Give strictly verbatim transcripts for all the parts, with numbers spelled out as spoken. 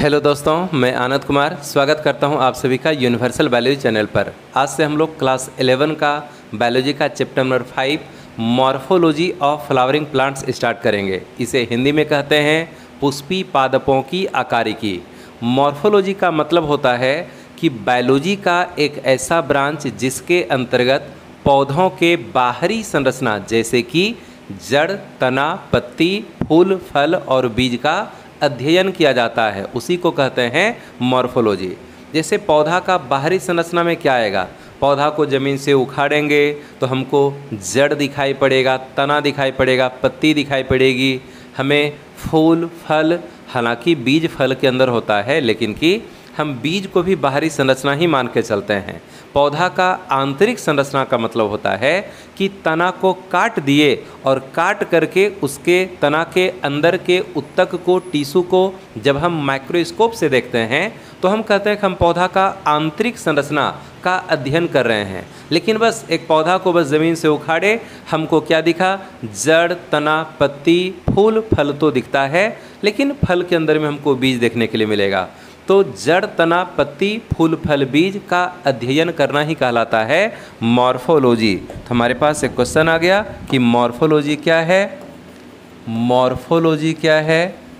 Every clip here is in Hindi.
हेलो दोस्तों, मैं आनंद कुमार स्वागत करता हूं आप सभी का यूनिवर्सल बायोलॉजी चैनल पर। आज से हम लोग क्लास इलेवन का बायोलॉजी का chapter number five morphology of flowering plants start करेंगे। इसे हिंदी में कहते हैं पुष्पी पादपों की आकारिकी। मॉर्फोलॉजी का मतलब होता है कि बायोलॉजी का एक ऐसा ब्रांच जिसके अंतर्गत पौधों के बाहरी संरचना जैसे कि जड़, तना, पत्ती, फूल, फल और बीज का अध्ययन किया जाता है, उसी को कहते हैं मॉर्फोलॉजी। जैसे पौधा का बाहरी संरचना में क्या आएगा, पौधा को ज़मीन से उखाड़ेंगे तो हमको जड़ दिखाई पड़ेगा, तना दिखाई पड़ेगा, पत्ती दिखाई पड़ेगी, हमें फूल, फल, हालांकि बीज फल के अंदर होता है लेकिन कि हम बीज को भी बाहरी संरचना ही मान के चलते हैं। पौधा का आंतरिक संरचना का मतलब होता है कि तना को काट दिए और काट करके उसके तना के अंदर के उत्तक को, टिश्यू को जब हम माइक्रोस्कोप से देखते हैं तो हम कहते हैं कि हम पौधा का आंतरिक संरचना का अध्ययन कर रहे हैं। लेकिन बस एक पौधा को बस ज़मीन से उखाड़े हमको क्या दिखा, जड़, तना, पत्ती, फूल, फल तो दिखता है, लेकिन फल के अंदर में हमको बीज देखने के लिए मिलेगा। तो जड़, तना, पत्ती, फूल, फल, बीज का अध्ययन करना ही कहलाता है मॉर्फोलॉजी। तो हमारे पास एक क्वेश्चन आ गया कि मॉर्फोलॉजी क्या है। मॉर्फोलॉजी क्या है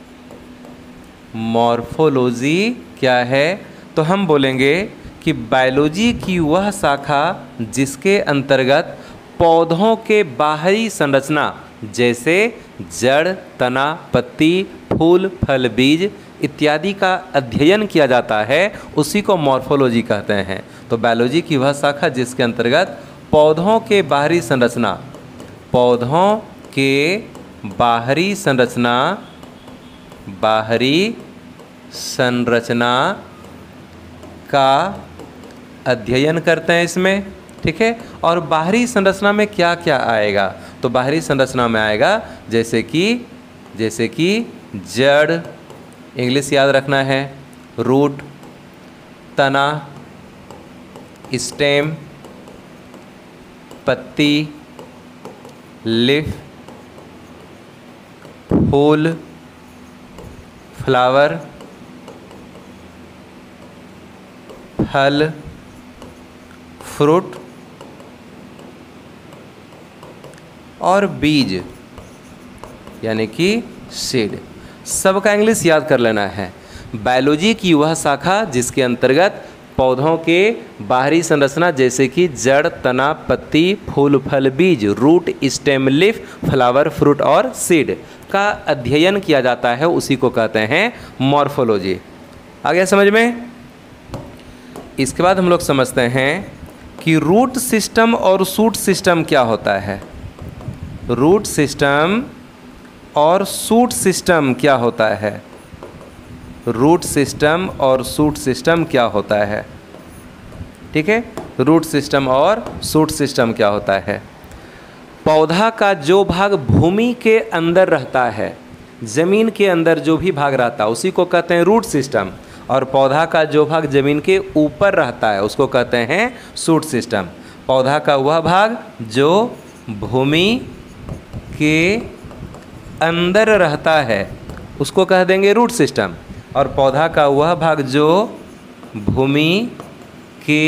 मॉर्फोलॉजी क्या है तो हम बोलेंगे कि बायोलॉजी की वह शाखा जिसके अंतर्गत पौधों के बाहरी संरचना जैसे जड़, तना, पत्ती, फूल, फल, बीज इत्यादि का अध्ययन किया जाता है, उसी को मॉर्फोलॉजी कहते हैं। तो बायोलॉजी की वह शाखा जिसके अंतर्गत पौधों के बाहरी संरचना पौधों के बाहरी संरचना बाहरी संरचना का अध्ययन करते हैं इसमें, ठीक है। और बाहरी संरचना में क्या क्या आएगा, तो बाहरी संरचना में आएगा जैसे कि जैसे कि जड़, इंग्लिश याद रखना है, रूट, तना, स्टेम, पत्ती, लीफ, फूल, फ्लावर, फल, फ्रूट और बीज यानी कि सीड। सबका इंग्लिश याद कर लेना है। बायोलॉजी की वह शाखा जिसके अंतर्गत पौधों के बाहरी संरचना जैसे कि जड़, तना, पत्ती, फूल, फल, बीज, root, stem, leaf, flower, fruit और सीड का अध्ययन किया जाता है, उसी को कहते हैं मॉर्फोलॉजी। आ गया समझ में। इसके बाद हम लोग समझते हैं कि रूट सिस्टम और शूट सिस्टम क्या होता है। रूट सिस्टम और शूट सिस्टम क्या होता है रूट सिस्टम और शूट सिस्टम क्या होता है ठीक है। रूट सिस्टम और शूट सिस्टम क्या होता है। पौधा का जो भाग भूमि के अंदर रहता है, ज़मीन के अंदर जो भी भाग रहता है उसी को कहते हैं रूट सिस्टम, और पौधा का जो भाग ज़मीन के ऊपर रहता है उसको कहते हैं शूट सिस्टम। पौधा का वह भाग जो भूमि के अंदर रहता है उसको कह देंगे रूट सिस्टम, और पौधा का वह भाग जो भूमि के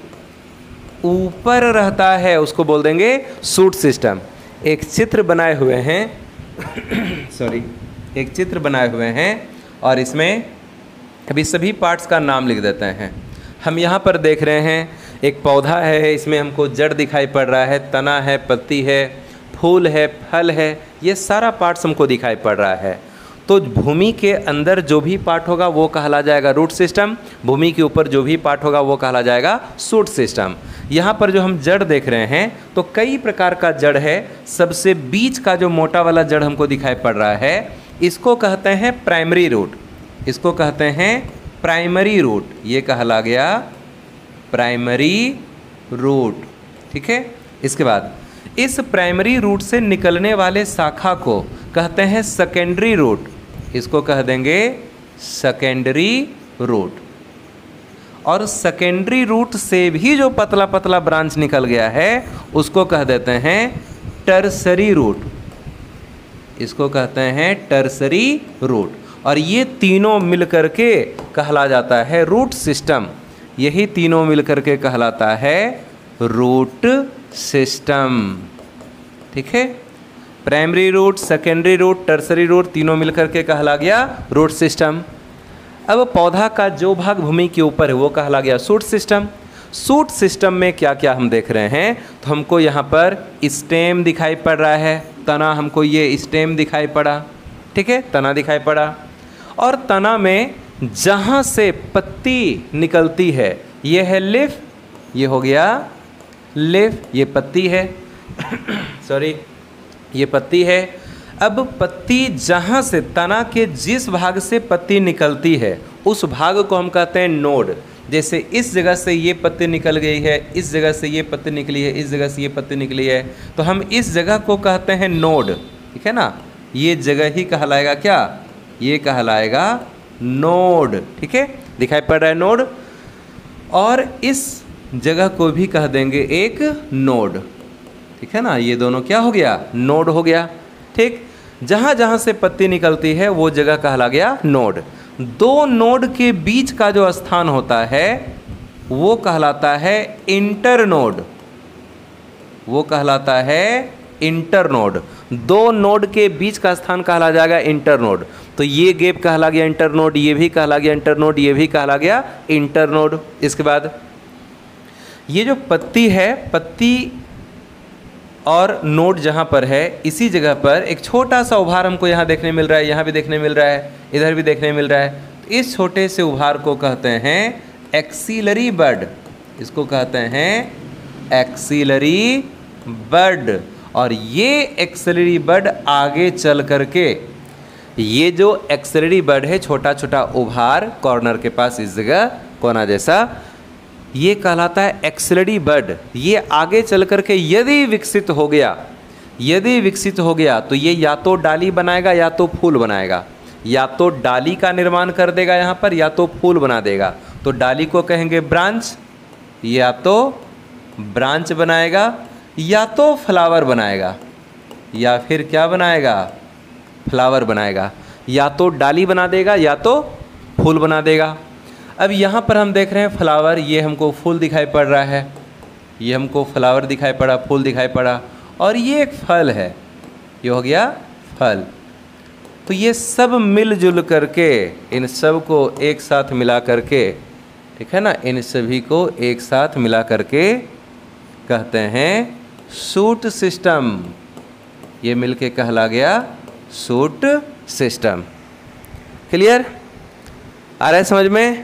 ऊपर रहता है उसको बोल देंगे शूट सिस्टम। एक चित्र बनाए हुए हैं सॉरी एक चित्र बनाए हुए हैं और इसमें अभी सभी पार्ट्स का नाम लिख देते हैं। हम यहाँ पर देख रहे हैं एक पौधा है, इसमें हमको जड़ दिखाई पड़ रहा है, तना है, पत्ती है, फूल है, फल है, ये सारा पार्ट्स हमको दिखाई पड़ रहा है। तो भूमि के अंदर जो भी पार्ट होगा वो कहला जाएगा रूट सिस्टम, भूमि के ऊपर जो भी पार्ट होगा वो कहला जाएगा शूट सिस्टम। यहाँ पर जो हम जड़ देख रहे हैं तो कई प्रकार का जड़ है। सबसे बीच का जो मोटा वाला जड़ हमको दिखाई पड़ रहा है इसको कहते हैं प्राइमरी रूट, इसको कहते हैं प्राइमरी रूट, ये कहला गया प्राइमरी रूट, ठीक है। इसके बाद इस प्राइमरी रूट से निकलने वाले शाखा को कहते हैं सेकेंडरी रूट, इसको कह देंगे सेकेंडरी रूट। और सेकेंडरी रूट से भी जो पतला पतला ब्रांच निकल गया है उसको कह देते हैं टर्सरी रूट, इसको कहते हैं टर्सरी रूट। और ये तीनों मिलकर के कहला जाता है रूट सिस्टम। यही तीनों मिलकर के कहलाता है रूट सिस्टम। ठीक है, primary root, secondary root, tertiary root तीनों मिलकर के कहला गया रूट सिस्टम। अब पौधा का जो भाग भूमि के ऊपर है वो कहला गया शूट सिस्टम। शूट सिस्टम में क्या क्या हम देख रहे हैं, तो हमको यहाँ पर स्टेम दिखाई पड़ रहा है, तना, हमको ये स्टेम दिखाई पड़ा। ठीक है, तना दिखाई पड़ा। और तना में जहाँ से पत्ती निकलती है ये है लिफ, ये हो गया लिफ, ये पत्ती है सॉरी ये पत्ती है। अब पत्ती जहाँ से, तना के जिस भाग से पत्ती निकलती है उस भाग को हम कहते हैं नोड। जैसे इस जगह से ये पत्ती निकल गई है, इस जगह से ये पत्ती निकली है, इस जगह से ये पत्ती निकली है, तो हम इस जगह को कहते हैं नोड। ठीक है ना, ये जगह ही कहलाएगा क्या, ये कहलाएगा नोड। ठीक है, दिखाई पड़ रहा है नोड। और इस जगह को भी कह देंगे एक नोड। ठीक है ना, ये दोनों क्या हो गया, नोड हो गया। ठीक, जहाँ जहाँ से पत्ती निकलती है वो जगह कहला गया नोड। दो नोड के बीच का जो स्थान होता है वो कहलाता है इंटरनोड, वो कहलाता है इंटरनोड। दो नोड के बीच का स्थान कहला जाएगा इंटरनोड। तो ये गैप कहला गया इंटरनोड, ये भी कहला गया इंटरनोड, ये भी कहला गया इंटरनोड। इसके बाद ये जो पत्ती है, पत्ती और नोड जहाँ पर है इसी जगह पर एक छोटा सा उभार हमको यहाँ देखने मिल रहा है, यहाँ भी देखने मिल रहा है, इधर भी देखने मिल रहा है। तो इस छोटे से उभार को कहते हैं एक्सिलरी बड, इसको कहते हैं एक्सिलरी बड। और ये एक्सिलरी बड आगे चल करके, ये जो एक्सिलरी बड है, छोटा छोटा उभार कॉर्नर के पास इस जगह कोना जैसा, ये कहलाता है एक्सिलरी बड। ये आगे चल करके यदि विकसित हो गया, यदि विकसित हो गया तो ये या तो डाली बनाएगा या तो फूल बनाएगा, या तो डाली का निर्माण कर देगा यहाँ पर, या तो फूल बना देगा। तो डाली को कहेंगे ब्रांच, या तो ब्रांच बनाएगा, या तो फ्लावर बनाएगा, या फिर क्या बनाएगा, फ्लावर बनाएगा। या तो डाली बना देगा या तो फूल बना देगा। अब यहाँ पर हम देख रहे हैं फ्लावर, ये हमको फूल दिखाई पड़ रहा है, ये हमको फ्लावर दिखाई पड़ा, फूल दिखाई पड़ा, और ये एक फल है, ये हो गया फल। तो ये सब मिलजुल करके, इन सब को एक साथ मिला करके, ठीक है ना, इन सभी को एक साथ मिला करके कहते हैं शूट सिस्टम। ये मिलके कहला गया शूट सिस्टम। क्लियर, आ रहा है समझ में?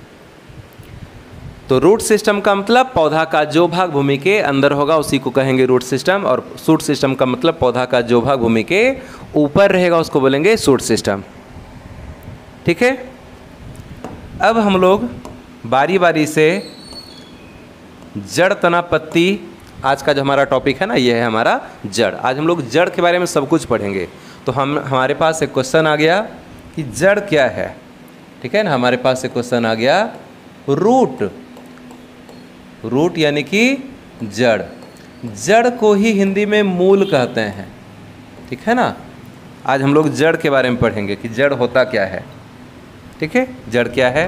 तो रूट सिस्टम का मतलब पौधा का जो भाग भूमि के अंदर होगा उसी को कहेंगे रूट सिस्टम, और शूट सिस्टम का मतलब पौधा का जो भाग भूमि के ऊपर रहेगा उसको बोलेंगे शूट सिस्टम। ठीक है, अब हम लोग बारी बारी से जड़, तना, पत्ती, आज का जो हमारा टॉपिक है ना, ये है हमारा जड़। आज हम लोग जड़ के बारे में सब कुछ पढ़ेंगे। तो हम हमारे पास एक क्वेश्चन आ गया कि जड़ क्या है। ठीक है ना, हमारे पास एक क्वेश्चन आ गया रूट। रूट यानी कि जड़, जड़ को ही हिंदी में मूल कहते हैं। ठीक है ना, आज हम लोग जड़ के बारे में पढ़ेंगे कि जड़ होता क्या है। ठीक है, जड़ क्या है।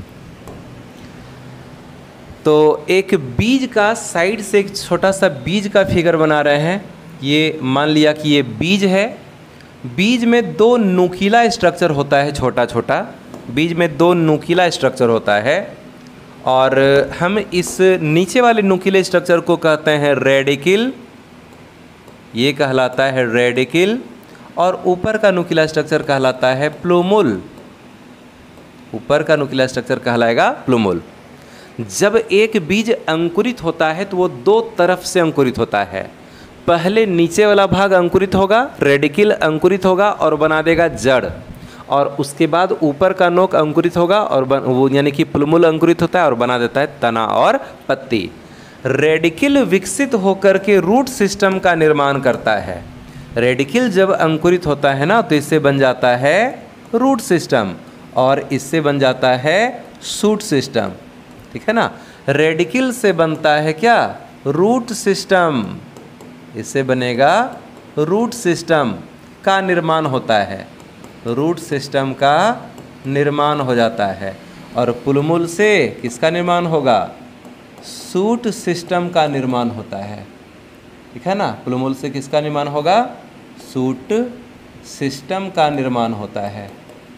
तो एक बीज का, साइड से एक छोटा सा बीज का फिगर बना रहे हैं। ये मान लिया कि ये बीज है। बीज में दो नुकीला स्ट्रक्चर होता है, छोटा छोटा बीज में दो नुकीला स्ट्रक्चर होता है, और हम इस नीचे वाले नुकीले स्ट्रक्चर को कहते हैं रेडिकिल, ये कहलाता है रेडिकिल, और ऊपर का नुकीला स्ट्रक्चर कहलाता है प्लूमुल। ऊपर का नुकीला स्ट्रक्चर कहलाएगा प्लूमुल। जब एक बीज अंकुरित होता है तो वो दो तरफ से अंकुरित होता है। पहले नीचे वाला भाग अंकुरित होगा, रेडिकिल अंकुरित होगा और बना देगा जड़, और उसके बाद ऊपर का नोक अंकुरित होगा और बन, वो यानी कि प्लूमुल अंकुरित होता है और बना देता है तना और पत्ती। रेडिकिल विकसित होकर के रूट सिस्टम का निर्माण करता है। रेडिकिल जब अंकुरित होता है ना तो इससे बन जाता है रूट सिस्टम, और इससे बन जाता है शूट सिस्टम। ठीक है ना, रेडिकिल से बनता है क्या, रूट सिस्टम, इससे बनेगा रूट सिस्टम का निर्माण होता है। रूट सिस्टम का निर्माण हो जाता है। और पुलमुल से किसका निर्माण होगा? शूट सिस्टम का निर्माण होता है। ठीक है ना, पुलमुल से किसका निर्माण होगा? शूट सिस्टम का निर्माण होता है।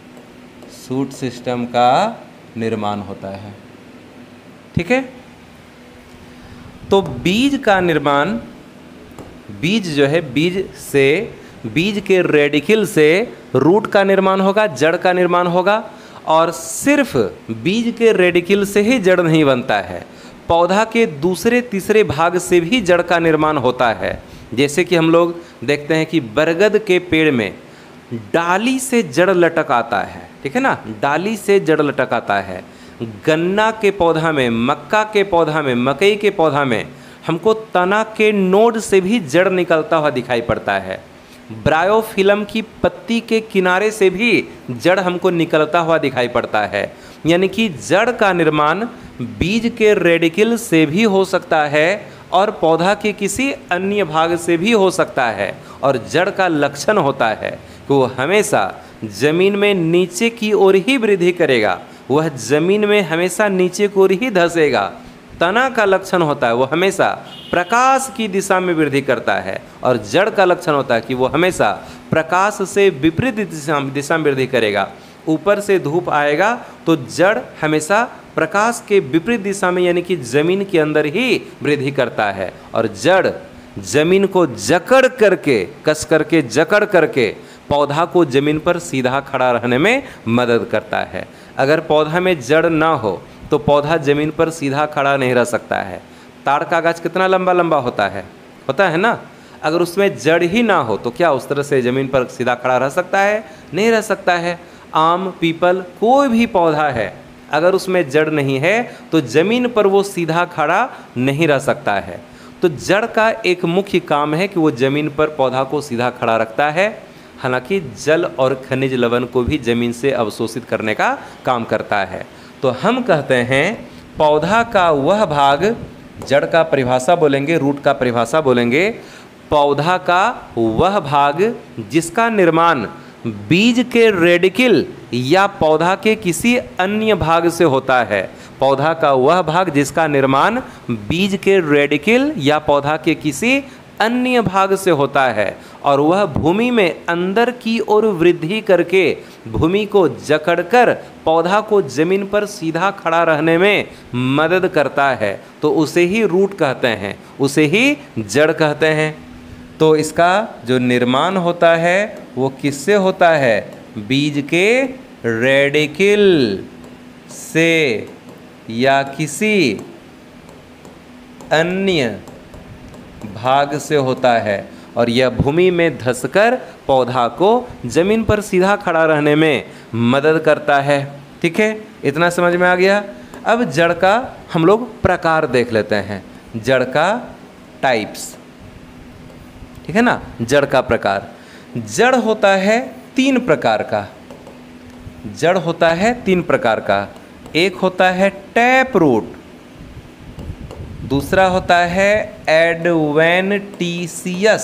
शूट सिस्टम का निर्माण होता है। ठीक है, तो बीज का निर्माण, बीज जो है, बीज से, बीज के रेडिकल से रूट का निर्माण होगा, जड़ का निर्माण होगा। और सिर्फ बीज के रेडिकल से ही जड़ नहीं बनता है, पौधा के दूसरे तीसरे भाग से भी जड़ का निर्माण होता है। जैसे कि हम लोग देखते हैं कि बरगद के पेड़ में डाली से जड़ लटक आता है। ठीक है ना, डाली से जड़ लटक आता है। गन्ना के पौधा में, मक्का के पौधा में, मकई के पौधा में हमको तना के नोड से भी जड़ निकलता हुआ दिखाई पड़ता है। ब्रायोफिलम की पत्ती के किनारे से भी जड़ हमको निकलता हुआ दिखाई पड़ता है। यानी कि जड़ का निर्माण बीज के रेडिकल से भी हो सकता है और पौधा के किसी अन्य भाग से भी हो सकता है। और जड़ का लक्षण होता है कि वो हमेशा जमीन में नीचे की ओर ही वृद्धि करेगा, वह जमीन में हमेशा नीचे की ओर ही धंसेगा। तना का लक्षण होता है वो हमेशा प्रकाश की दिशा में वृद्धि करता है। और जड़ का लक्षण होता है कि वो हमेशा प्रकाश से विपरीत दिशा दिशा में वृद्धि करेगा। ऊपर से धूप आएगा तो जड़ हमेशा प्रकाश के विपरीत दिशा में, यानी कि जमीन के अंदर ही वृद्धि करता है। और जड़ जमीन को जकड़ करके, कस करके, जकड़ करके पौधा को जमीन पर सीधा खड़ा रहने में मदद करता है। अगर पौधा में जड़ ना हो तो पौधा जमीन पर सीधा खड़ा नहीं रह सकता है। ताड़ का गाछ कितना लंबा लंबा होता है, होता है ना। अगर उसमें जड़ ही ना हो तो क्या उस तरह से ज़मीन पर सीधा खड़ा रह सकता है? नहीं रह सकता है। आम, पीपल, कोई भी पौधा है, अगर उसमें जड़ नहीं है तो ज़मीन पर वो सीधा खड़ा नहीं रह सकता है। तो जड़ का एक मुख्य काम है कि वो ज़मीन पर पौधा को सीधा खड़ा रखता है। हालांकि जल और खनिज लवण को भी ज़मीन से अवशोषित करने का काम करता है। तो हम कहते हैं पौधा का वह भाग, जड़ का परिभाषा बोलेंगे, रूट का परिभाषा बोलेंगे, पौधा का वह भाग जिसका निर्माण बीज के रेडिकल या पौधा के किसी अन्य भाग से होता है। पौधा का वह भाग जिसका निर्माण बीज के रेडिकल या पौधा के किसी अन्य भाग से होता है और वह भूमि में अंदर की ओर वृद्धि करके भूमि को जकड़कर पौधा को जमीन पर सीधा खड़ा रहने में मदद करता है, तो उसे ही रूट कहते हैं, उसे ही जड़ कहते हैं। तो इसका जो निर्माण होता है वो किससे होता है? बीज के रेडिकल से या किसी अन्य भाग से होता है और यह भूमि में धंसकर पौधा को जमीन पर सीधा खड़ा रहने में मदद करता है। ठीक है, इतना समझ में आ गया। अब जड़ का हम लोग प्रकार देख लेते हैं, जड़ का टाइप्स। ठीक है ना, जड़ का प्रकार। जड़ होता है तीन प्रकार का, जड़ होता है तीन प्रकार का। एक होता है टैप रूट, दूसरा होता है एडवेंटिशियस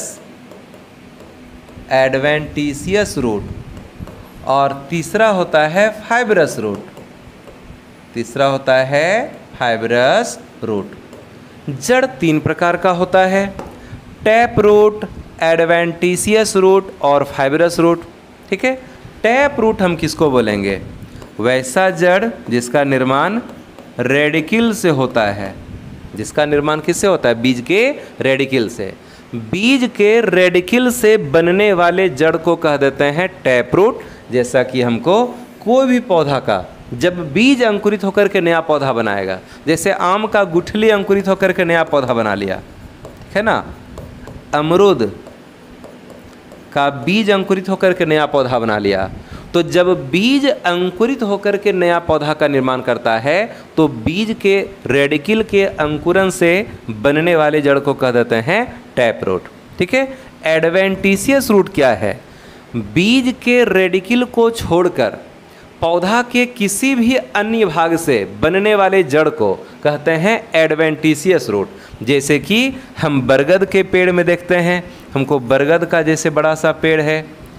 एडवेंटिशियस रूट और तीसरा होता है फाइब्रस रूट तीसरा होता है फाइब्रस रूट। जड़ तीन प्रकार का होता है, टैप रूट, एडवेंटिशियस रूट और फाइब्रस रूट। ठीक है, टैप रूट हम किसको बोलेंगे? वैसा जड़ जिसका निर्माण रेडिकल से होता है। जिसका निर्माण किससे होता है? बीज के रेडिकल से। बीज के रेडिकल से बनने वाले जड़ को कह देते हैं टैप रूट। जैसा कि हमको कोई भी पौधा का जब बीज अंकुरित होकर के नया पौधा बनाएगा, जैसे आम का गुठली अंकुरित होकर के नया पौधा बना लिया, ठीक है ना। अमरूद का बीज अंकुरित होकर के नया पौधा बना लिया। तो जब बीज अंकुरित होकर के नया पौधा का निर्माण करता है तो बीज के रेडिकल के अंकुरन से बनने वाले जड़ को कह देते हैं टैप रूट। ठीक है, एडवेंटिशियस रूट क्या है? बीज के रेडिकल को छोड़कर पौधा के किसी भी अन्य भाग से बनने वाले जड़ को कहते हैं एडवेंटिशियस रूट। जैसे कि हम बरगद के पेड़ में देखते हैं, हमको बरगद का जैसे बड़ा सा पेड़ है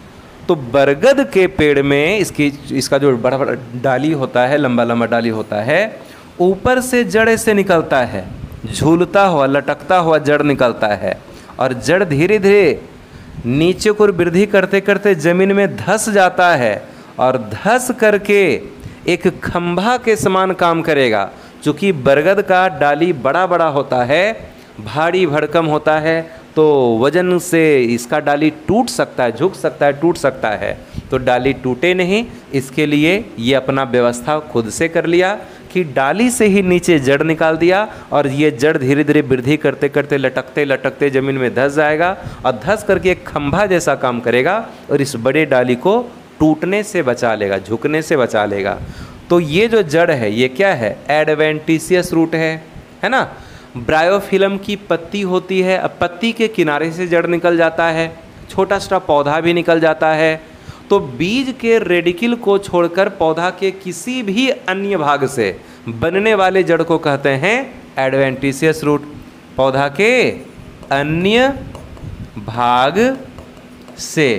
तो बरगद के पेड़ में इसकी इसका जो बड़ा बड़ा डाली होता है, लंबा लंबा डाली होता है, ऊपर से जड़ से निकलता है, झूलता हुआ लटकता हुआ जड़ निकलता है, और जड़ धीरे धीरे नीचे को वृद्धि करते करते जमीन में धंस जाता है, और धंस करके एक खंभा के समान काम करेगा। चूँकि बरगद का डाली बड़ा बड़ा होता है, भारी भरकम होता है, तो वजन से इसका डाली टूट सकता है, झुक सकता है, टूट सकता है। तो डाली टूटे नहीं, इसके लिए ये अपना व्यवस्था खुद से कर लिया कि डाली से ही नीचे जड़ निकाल दिया, और ये जड़ धीरे धीरे वृद्धि करते करते लटकते लटकते ज़मीन में धंस जाएगा, और धंस करके एक खंभा जैसा काम करेगा, और इस बड़े डाली को टूटने से बचा लेगा, झुकने से बचा लेगा। तो ये जो जड़ है ये क्या है? एडवेंटिशियस रूट है, है ना। ब्रायोफिल्म की पत्ती होती है, अब पत्ती के किनारे से जड़ निकल जाता है, छोटा सा पौधा भी निकल जाता है। तो बीज के रेडिकल को छोड़कर पौधा के किसी भी अन्य भाग से बनने वाले जड़ को कहते हैं एडवेंटिशियस रूट। पौधा के अन्य भाग से,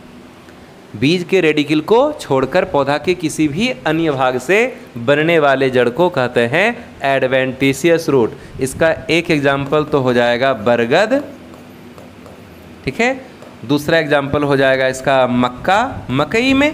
बीज के रेडिकल को छोड़कर पौधा के किसी भी अन्य भाग से बनने वाले जड़ को कहते हैं एडवेंटिशियस रूट। इसका एक एग्जाम्पल तो हो जाएगा बरगद, ठीक है। दूसरा एग्जाम्पल हो जाएगा इसका मक्का। मकई में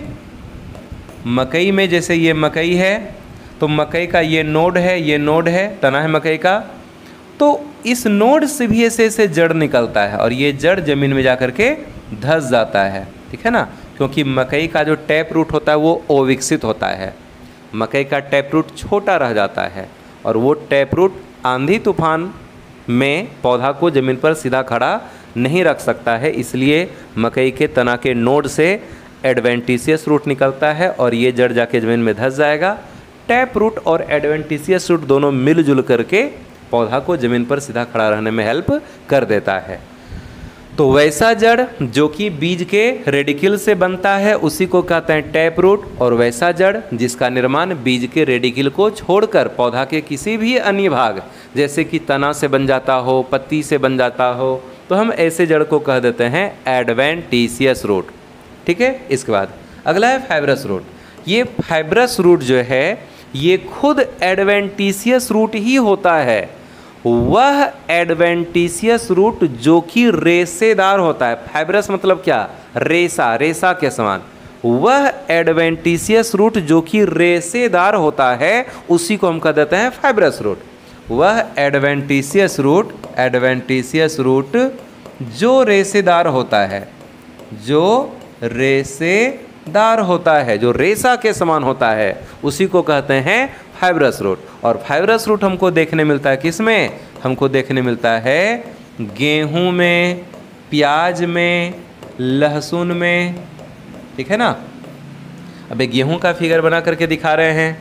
मकई में जैसे ये मकई है, तो मकई का ये नोड है, ये नोड है, तना है मकई का, तो इस नोड से भी ऐसे ऐसे जड़ निकलता है, और ये जड़ जमीन में जाकर के धंस जाता है, ठीक है ना। क्योंकि मकई का जो टैप रूट होता है वो अविकसित होता है, मकई का टैप रूट छोटा रह जाता है, और वो टैप रूट आंधी तूफान में पौधा को ज़मीन पर सीधा खड़ा नहीं रख सकता है, इसलिए मकई के तना के नोड से एडवेंटिशियस रूट निकलता है, और ये जड़ जाके ज़मीन में धंस जाएगा। टैप रूट और एडवेंटिशियस रूट दोनों मिलजुल करके पौधा को ज़मीन पर सीधा खड़ा रहने में हेल्प कर देता है। तो वैसा जड़ जो कि बीज के रेडिकल से बनता है उसी को कहते हैं टैप रूट, और वैसा जड़ जिसका निर्माण बीज के रेडिकल को छोड़कर पौधा के किसी भी अन्य भाग जैसे कि तना से बन जाता हो, पत्ती से बन जाता हो, तो हम ऐसे जड़ को कह देते हैं एडवेंटिशियस रूट, ठीक है। इसके बाद अगला है फाइब्रस रूट। ये फाइब्रस रूट जो है ये खुद एडवेंटिशियस रूट ही होता है। वह एडवेंटिशियस रूट जो कि रेशेदार होता है। फाइब्रस मतलब क्या? रेशा, रेशा के समान। वह एडवेंटिशियस रूट जो कि रेशेदार होता है उसी को हम कह देते हैं फाइब्रस रूट। वह एडवेंटिशियस रूट, एडवेंटिशियस रूट जो रेशेदार होता है, जो रेशेदार होता है, जो रेशा के समान होता है, उसी को कहते हैं फाइब्रस रूट। और फाइब्रस रूट हमको देखने मिलता है किसमें? हमको देखने मिलता है गेहूं में, प्याज में, लहसुन में, ठीक है ना। अबे गेहूं का फिगर बना करके दिखा रहे हैं।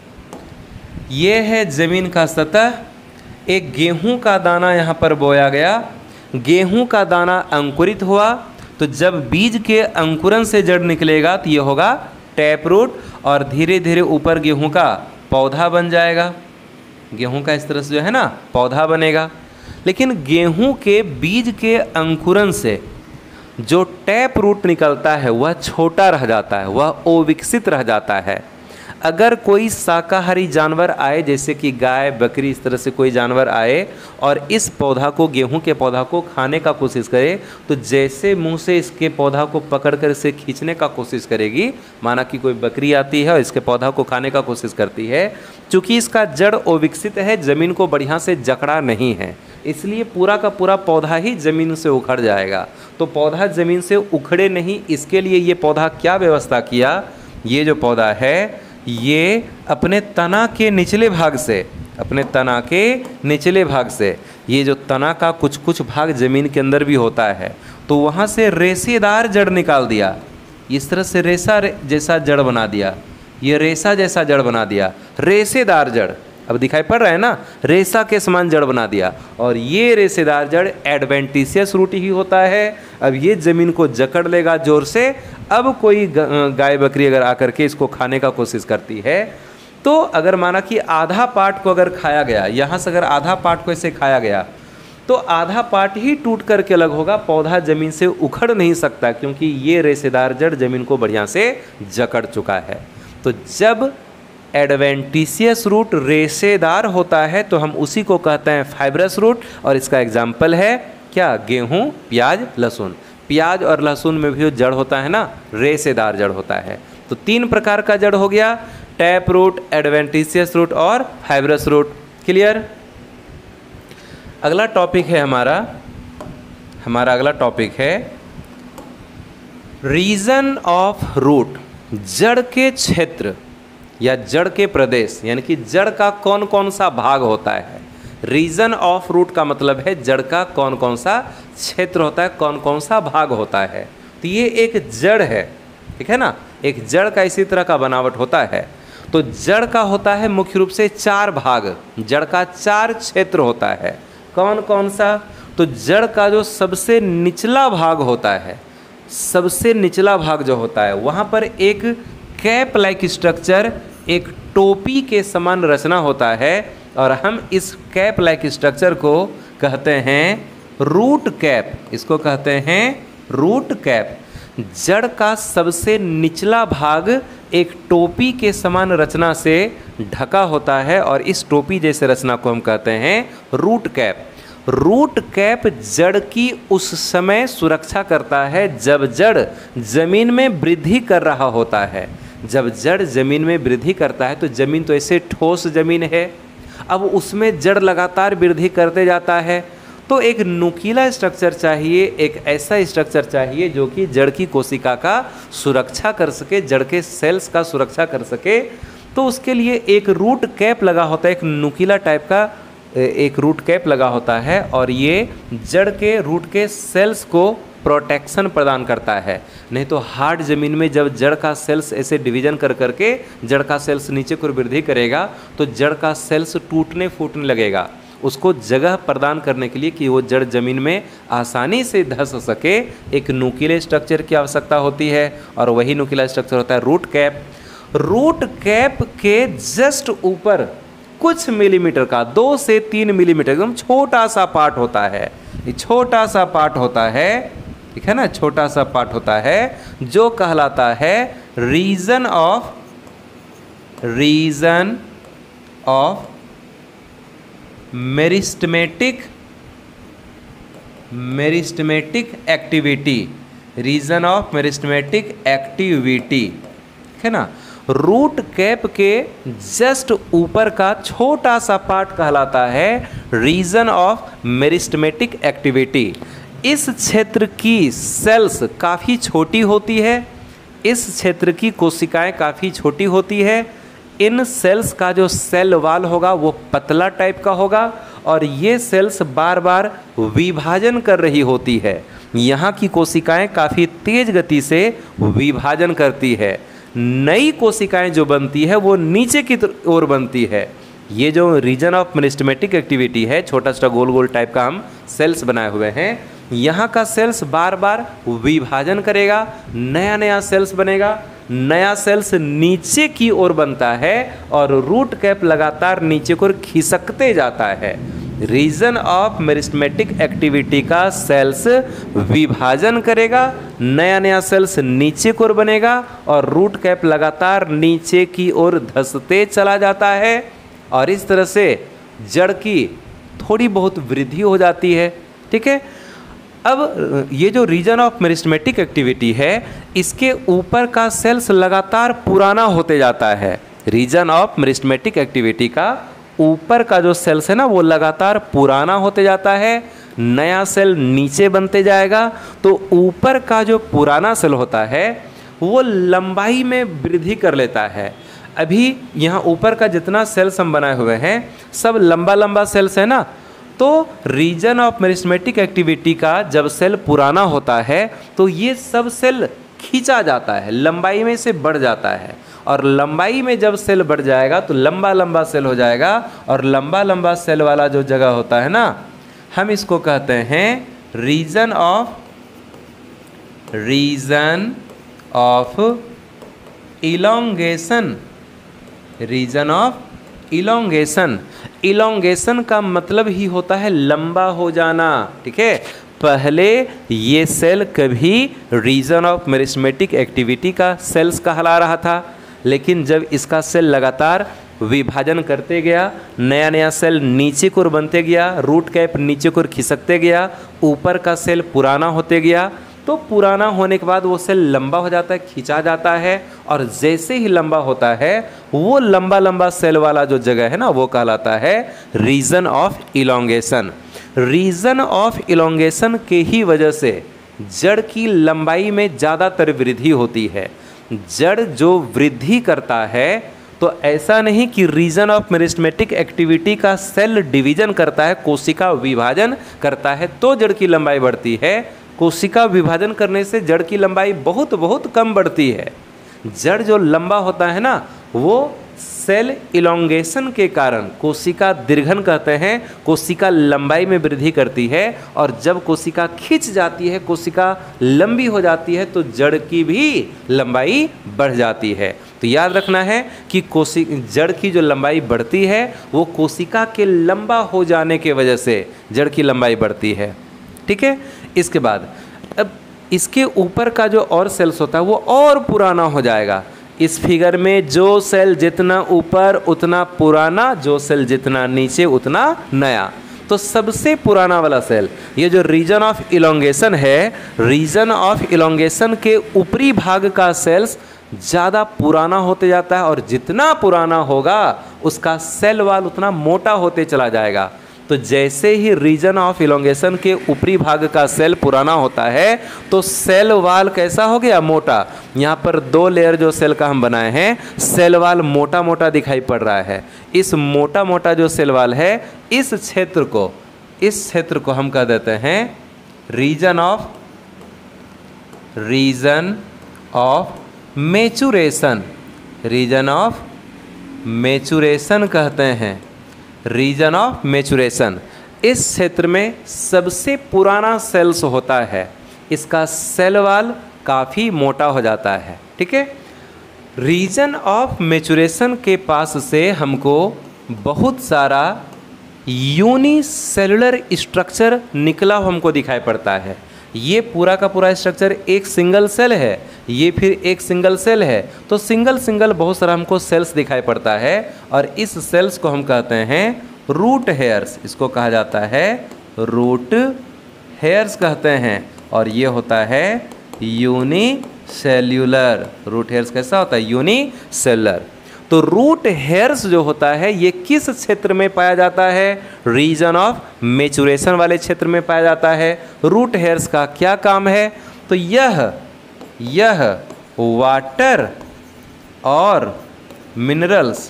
ये है जमीन का सतह, एक गेहूं का दाना यहाँ पर बोया गया, गेहूं का दाना अंकुरित हुआ, तो जब बीज के अंकुरन से जड़ निकलेगा तो ये होगा टैप रूट, और धीरे धीरे ऊपर गेहूं का पौधा बन जाएगा। गेहूं का इस तरह से जो है ना पौधा बनेगा। लेकिन गेहूं के बीज के अंकुरन से जो टैप रूट निकलता है वह छोटा रह जाता है, वह अविकसित रह जाता है। अगर कोई शाकाहारी जानवर आए, जैसे कि गाय, बकरी, इस तरह से कोई जानवर आए और इस पौधा को, गेहूं के पौधा को खाने का कोशिश करे, तो जैसे मुंह से इसके पौधा को पकड़कर इसे खींचने का कोशिश करेगी, माना कि कोई बकरी आती है और इसके पौधा को खाने का कोशिश करती है, चूँकि इसका जड़ अविकसित है, ज़मीन को बढ़िया से जकड़ा नहीं है, इसलिए पूरा का पूरा पौधा ही ज़मीन से उखड़ जाएगा। तो पौधा ज़मीन से उखड़े नहीं, इसके लिए ये पौधा क्या व्यवस्था किया? ये जो पौधा है ये अपने तना के निचले भाग से, अपने तना के निचले भाग से, ये जो तना का कुछ कुछ भाग ज़मीन के अंदर भी होता है, तो वहाँ से रेशेदार जड़ निकाल दिया। इस तरह से रेशा जैसा जड़ बना दिया, ये रेशा जैसा जड़ बना दिया, रेशेदार जड़। अब दिखाई पड़ रहा है ना, रेशा के समान जड़ बना दिया, और ये रेशेदार जड़ एडवेंटिशियस रूट ही होता है। अब ये ज़मीन को जकड़ लेगा जोर से। अब कोई गाय बकरी अगर आकर के इसको खाने का कोशिश करती है, तो अगर माना कि आधा पार्ट को अगर खाया गया, यहाँ से अगर आधा पार्ट को ऐसे खाया गया, तो आधा पार्ट ही टूट करके अलग होगा, पौधा जमीन से उखड़ नहीं सकता क्योंकि ये रेशेदार जड़ जमीन को बढ़िया से जकड़ चुका है। तो जब एडवेंटिशियस रूट रेशेदार होता है तो हम उसी को कहते हैं फाइब्रस रूट, और इसका एग्जाम्पल है क्या, गेहूं, प्याज, लहसुन। प्याज और लहसुन में भी जो जड़ होता है ना, रेशेदार जड़ होता है। तो तीन प्रकार का जड़ हो गया, टैप रूट, एडवेंटिशियस रूट और फाइब्रस रूट। क्लियर। अगला टॉपिक है हमारा हमारा अगला टॉपिक है रीजन ऑफ रूट, जड़ के क्षेत्र या जड़ के प्रदेश, यानी कि जड़ का कौन कौन सा भाग होता है। रीजन ऑफ रूट का मतलब है जड़ का कौन कौन सा क्षेत्र होता है, कौन कौन सा भाग होता है। तो ये एक जड़ है, ठीक है ना, एक जड़ का इसी तरह का बनावट होता है। तो जड़ का होता है मुख्य रूप से चार भाग, जड़ का चार क्षेत्र होता है। कौन कौन सा, तो जड़ का जो सबसे निचला भाग होता है, सबसे निचला भाग जो होता है वहाँ पर एक कैप लाइक स्ट्रक्चर, एक टोपी के समान रचना होता है, और हम इस कैप लाइक स्ट्रक्चर को कहते हैं रूट कैप। इसको कहते हैं रूट कैप। जड़ का सबसे निचला भाग एक टोपी के समान रचना से ढका होता है, और इस टोपी जैसे रचना को हम कहते हैं रूट कैप। रूट कैप जड़ की उस समय सुरक्षा करता है जब जड़ जमीन में वृद्धि कर रहा होता है। जब जड़ जमीन में वृद्धि करता है तो जमीन तो ऐसे ठोस जमीन है, अब उसमें जड़ लगातार वृद्धि करते जाता है, तो एक नुकीला स्ट्रक्चर चाहिए, एक ऐसा स्ट्रक्चर चाहिए जो कि जड़ की कोशिका का सुरक्षा कर सके, जड़ के सेल्स का सुरक्षा कर सके। तो उसके लिए एक रूट कैप लगा होता है, एक नुकीला टाइप का एक रूट कैप लगा होता है, और ये जड़ के रूट के सेल्स को प्रोटेक्शन प्रदान करता है। नहीं तो हार्ड ज़मीन में जब जड़ का सेल्स ऐसे डिवीजन कर करके जड़ का सेल्स नीचे को वृद्धि करेगा तो जड़ का सेल्स टूटने फूटने लगेगा। उसको जगह प्रदान करने के लिए कि वो जड़ जमीन में आसानी से धंस सके, एक नुकीले स्ट्रक्चर की आवश्यकता होती है, और वही नुकीला स्ट्रक्चर होता है रूट कैप। रूट कैप के जस्ट ऊपर कुछ मिलीमीटर का, दो से तीन मिलीमीटर एकदम छोटा सा पार्ट होता है, ये छोटा सा पार्ट होता है, ठीक है ना, छोटा सा पार्ट होता है जो कहलाता है region of region of meristematic meristematic activity, region of meristematic activity, ठीक है ना। रूट कैप के जस्ट ऊपर का छोटा सा पार्ट कहलाता है रीजन ऑफ मेरिस्टमेटिक एक्टिविटी। इस क्षेत्र की सेल्स काफ़ी छोटी होती है, इस क्षेत्र की कोशिकाएं काफ़ी छोटी होती है। इन सेल्स का जो सेल वाल होगा वो पतला टाइप का होगा, और ये सेल्स बार बार विभाजन कर रही होती है। यहाँ की कोशिकाएं काफ़ी तेज गति से विभाजन करती है। नई कोशिकाएं जो बनती है वो नीचे की ओर बनती है। ये जो रीजन ऑफ मेरिस्टमेटिक एक्टिविटी है, छोटा छोटा गोल गोल टाइप का हम सेल्स बनाए हुए हैं, यहाँ का सेल्स बार बार विभाजन करेगा, नया नया सेल्स बनेगा, नया सेल्स नीचे की ओर बनता है, और रूट कैप लगातार नीचे की ओर खिसकते जाता है। रीजन ऑफ मेरिस्टमेटिक एक्टिविटी का सेल्स विभाजन करेगा, नया नया सेल्स नीचे की ओर बनेगा, और रूट कैप लगातार नीचे की ओर धंसते चला जाता है, और इस तरह से जड़ की थोड़ी बहुत वृद्धि हो जाती है। ठीक है। अब ये जो रीजन ऑफ मेरिस्टमेटिक एक्टिविटी है, इसके ऊपर का सेल्स लगातार पुराना होते जाता है। रीजन ऑफ मेरिस्टमेटिक एक्टिविटी का ऊपर का जो सेल्स है ना, वो लगातार पुराना होते जाता है, नया सेल नीचे बनते जाएगा। तो ऊपर का जो पुराना सेल होता है वो लंबाई में वृद्धि कर लेता है। अभी यहाँ ऊपर का जितना सेल्स हम बनाए हुए हैं सब लंबा लंबा सेल्स है ना, तो रीजन ऑफ मेरिस्टमेटिक एक्टिविटी का जब सेल पुराना होता है तो ये सब सेल खींचा जाता है, लंबाई में से बढ़ जाता है, और लंबाई में जब सेल बढ़ जाएगा तो लंबा लंबा सेल हो जाएगा, और लंबा लंबा सेल वाला जो जगह होता है ना, हम इसको कहते हैं region of region of elongation region of elongation, elongation का मतलब ही होता है लंबा हो जाना, ठीक है। पहले ये सेल कभी रीजन ऑफ मेरिस्टेमेटिक एक्टिविटी का सेल्स कहला रहा था, लेकिन जब इसका सेल लगातार विभाजन करते गया, नया नया सेल नीचे को बनते गया, रूट कैप नीचे को खिसकते गया, ऊपर का सेल पुराना होते गया, तो पुराना होने के बाद वो सेल लंबा हो जाता है, खींचा जाता है, और जैसे ही लंबा होता है वो लंबा लंबा सेल वाला जो जगह है ना वो कहलाता है region of elongation. Region of elongation के ही वजह से जड़ की लंबाई में ज़्यादातर वृद्धि होती है। जड़ जो वृद्धि करता है तो ऐसा नहीं कि रीजन ऑफ मेरिस्टेमेटिक एक्टिविटी का सेल डिवीजन करता है, कोशिका विभाजन करता है तो जड़ की लंबाई बढ़ती है। कोशिका विभाजन करने से जड़ की लंबाई बहुत बहुत कम बढ़ती है। जड़ जो लंबा होता है ना वो सेल इलोंगेशन के कारण, कोशिका दीर्घन कहते हैं, कोशिका लंबाई में वृद्धि करती है, और जब कोशिका खिंच जाती है, कोशिका लंबी हो जाती है तो जड़ की भी लंबाई बढ़ जाती है। तो याद रखना है कि कोशि जड़ की जो लंबाई बढ़ती है वो कोशिका के लंबा हो जाने के वजह से जड़ की लंबाई बढ़ती है, ठीक है। इसके बाद अब इसके ऊपर का जो और सेल्स होता है वो और पुराना हो जाएगा। इस फिगर में जो सेल जितना ऊपर उतना पुराना, जो सेल जितना नीचे उतना नया। तो सबसे पुराना वाला सेल, ये जो रीजन ऑफ इलोंगेशन है, रीजन ऑफ इलोंगेशन के ऊपरी भाग का सेल्स ज़्यादा पुराना होते जाता है, और जितना पुराना होगा उसका सेल वाल उतना मोटा होते चला जाएगा। तो जैसे ही रीजन ऑफ इलोंगेशन के ऊपरी भाग का सेल पुराना होता है तो सेल वाल कैसा हो गया, मोटा। यहाँ पर दो लेयर जो सेल का हम बनाए हैं, सेल वाल मोटा मोटा दिखाई पड़ रहा है। इस मोटा मोटा जो सेल वाल है, इस क्षेत्र को इस क्षेत्र को हम कह देते हैं region of region of maturation. Region of maturation कहते हैं, रीजन ऑफ मैचुरेशन। इस क्षेत्र में सबसे पुराना सेल्स होता है, इसका सेल वाल काफ़ी मोटा हो जाता है, ठीक है। रीजन ऑफ मैचुरेशन के पास से हमको बहुत सारा यूनिसेलुलर स्ट्रक्चर निकला हमको दिखाई पड़ता है। ये पूरा का पूरा स्ट्रक्चर एक सिंगल सेल है, ये फिर एक सिंगल सेल है, तो सिंगल सिंगल बहुत सारा हमको सेल्स दिखाई पड़ता है, और इस सेल्स को हम कहते हैं रूट हेयर्स। इसको कहा जाता है रूट हेयर्स कहते हैं, और ये होता है यूनिसेल्युलर। रूट हेयर्स कैसा होता है, यूनिसेलुलर। तो रूट हेयर्स जो होता है ये किस क्षेत्र में पाया जाता है, रीजन ऑफ मैचुरेशन वाले क्षेत्र में पाया जाता है। रूट हेयर्स का क्या काम है, तो यह यह वाटर और मिनरल्स,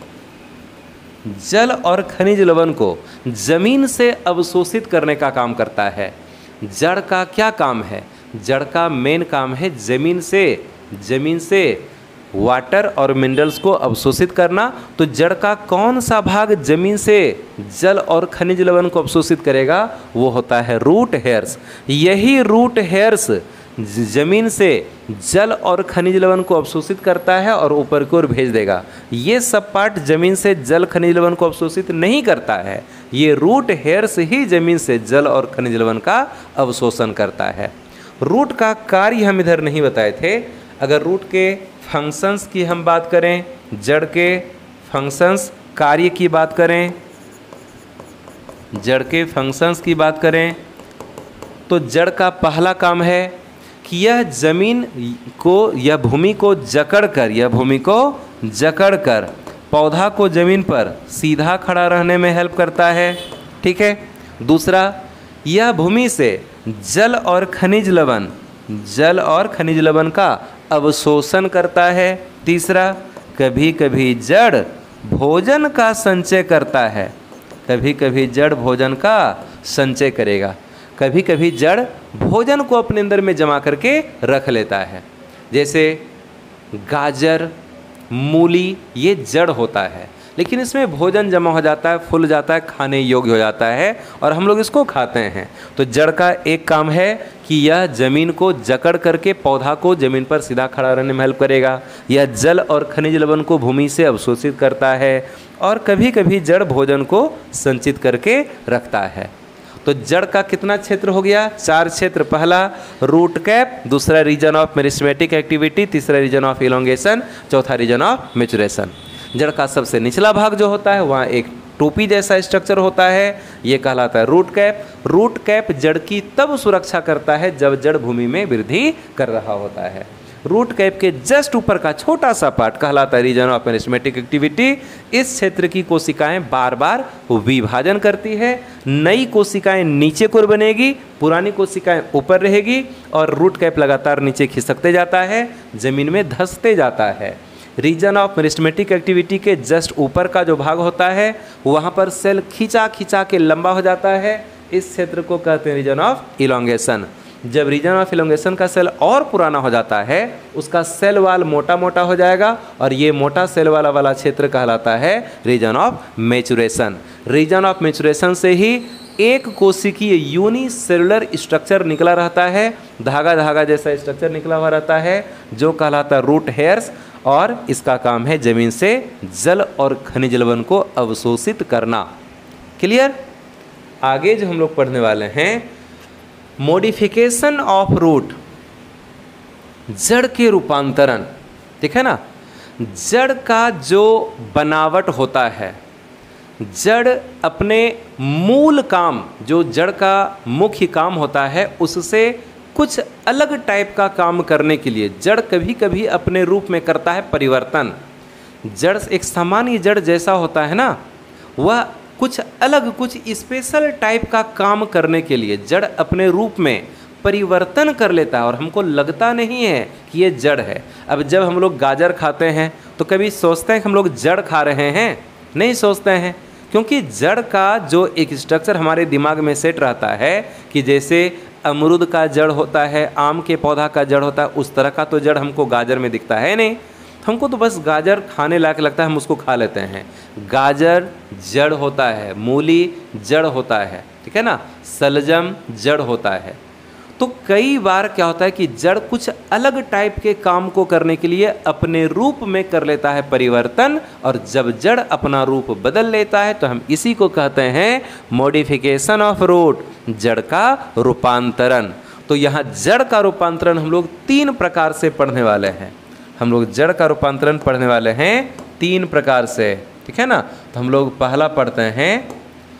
जल और खनिज लवण को जमीन से अवशोषित करने का काम करता है। जड़ का क्या काम है, जड़ का मेन काम है जमीन से जमीन से वाटर और मिनरल्स को अवशोषित करना। तो जड़ का कौन सा भाग जमीन से जल और खनिज लवण को अवशोषित करेगा, वो होता है रूट हेयर्स। यही रूट हेयर्स जमीन से जल और खनिज लवण को अवशोषित करता है और ऊपर की ओर भेज देगा। ये सब पार्ट जमीन से जल खनिज लवण को अवशोषित नहीं करता है, ये रूट हेयर्स ही जमीन से जल और खनिज लवण का अवशोषण करता है। रूट का कार्य हम इधर नहीं बताए थे। अगर रूट के फंक्शंस की हम बात करें, जड़ के फंक्शंस कार्य की बात करें, जड़ के फंक्शंस की बात करें तो जड़ का पहला काम है कि यह जमीन को, यह भूमि को जकड़ कर यह भूमि को जकड़ कर पौधा को जमीन पर सीधा खड़ा रहने में हेल्प करता है, ठीक है। दूसरा, यह भूमि से जल और खनिज लवण जल और खनिज लवण का अवशोषण करता है। तीसरा, कभी कभी जड़ भोजन का संचय करता है, कभी कभी जड़ भोजन का संचय करेगा, कभी कभी जड़ भोजन को अपने अंदर में जमा करके रख लेता है। जैसे गाजर, मूली, ये जड़ होता है, लेकिन इसमें भोजन जमा हो जाता है, फूल जाता है, खाने योग्य हो जाता है और हम लोग इसको खाते हैं। तो जड़ का एक काम है कि यह जमीन को जकड़ करके पौधा को जमीन पर सीधा खड़ा रहने में हेल्प करेगा। यह जल और खनिज लवण को भूमि से अवशोषित करता है और कभी कभी जड़ भोजन को संचित करके रखता है। तो जड़ का कितना क्षेत्र हो गया? चार क्षेत्र। पहला रूट कैप, दूसरा रीजन ऑफ मेरिस्टेमेटिक एक्टिविटी, तीसरा रीजन ऑफ इलोंगेशन, चौथा रीजन ऑफ मैच्योरेशन। जड़ का सबसे निचला भाग जो होता है वहाँ एक टोपी जैसा स्ट्रक्चर होता है, ये कहलाता है रूट कैप। रूट कैप जड़ की तब सुरक्षा करता है जब जड़ भूमि में वृद्धि कर रहा होता है। रूट कैप के जस्ट ऊपर का छोटा सा पार्ट कहलाता है रीजन ऑफ मेरिस्टेमेटिक एक्टिविटी। इस क्षेत्र की कोशिकाएं बार बार विभाजन करती है, नई कोशिकाएं नीचे को बनेगी, पुरानी कोशिकाएं ऊपर रहेगी और रूट कैप लगातार नीचे खिसकते जाता है, जमीन में धंसते जाता है। रीजन ऑफ मेरिस्टेमेटिक एक्टिविटी के जस्ट ऊपर का जो भाग होता है वहाँ पर सेल खींचा खींचा के लंबा हो जाता है, इस क्षेत्र को कहते हैं रीजन ऑफ इलोंगेशन। जब रीजन ऑफ इलोंगेशन का सेल और पुराना हो जाता है उसका सेल वाल मोटा मोटा हो जाएगा और ये मोटा सेल वाला वाला क्षेत्र कहलाता है region of maturation. Region of maturation से ही एक कोशिकीय यूनिसेलुलर स्ट्रक्चर निकला रहता है, धागा धागा जैसा स्ट्रक्चर निकला हुआ रहता है जो कहलाता है रूट हेयर्स और इसका काम है जमीन से जल और खनिज लवण को अवशोषित करना। क्लियर? आगे जो हम लोग पढ़ने वाले हैं मॉडिफिकेशन ऑफ रूट, जड़ के रूपांतरण। ठीक है ना, जड़ का जो बनावट होता है, जड़ अपने मूल काम जो जड़ का मुख्य काम होता है उससे कुछ अलग टाइप का काम करने के लिए जड़ कभी कभी अपने रूप में करता है परिवर्तन। जड़ एक सामान्य जड़ जैसा होता है ना, वह कुछ अलग कुछ स्पेशल टाइप का काम करने के लिए जड़ अपने रूप में परिवर्तन कर लेता है और हमको लगता नहीं है कि ये जड़ है। अब जब हम लोग गाजर खाते हैं तो कभी सोचते हैं कि हम लोग जड़ खा रहे हैं? नहीं सोचते हैं, क्योंकि जड़ का जो एक स्ट्रक्चर हमारे दिमाग में सेट रहता है कि जैसे अमरूद का जड़ होता है, आम के पौधा का जड़ होता है, उस तरह का तो जड़ हमको गाजर में दिखता है नहीं। हमको तो बस गाजर खाने लायक लगता है, हम उसको खा लेते हैं। गाजर जड़ होता है, मूली जड़ होता है, ठीक है ना, सलजम जड़ होता है। तो कई बार क्या होता है कि जड़ कुछ अलग टाइप के काम को करने के लिए अपने रूप में कर लेता है परिवर्तन, और जब जड़ अपना रूप बदल लेता है तो हम इसी को कहते हैं मॉडिफिकेशन ऑफ रूट, जड़ का रूपांतरण। तो यहाँ जड़ का रूपांतरण हम लोग तीन प्रकार से पढ़ने वाले हैं। हम लोग जड़ का रूपांतरण पढ़ने वाले हैं तीन प्रकार से, ठीक है ना। तो हम लोग पहला पढ़ते हैं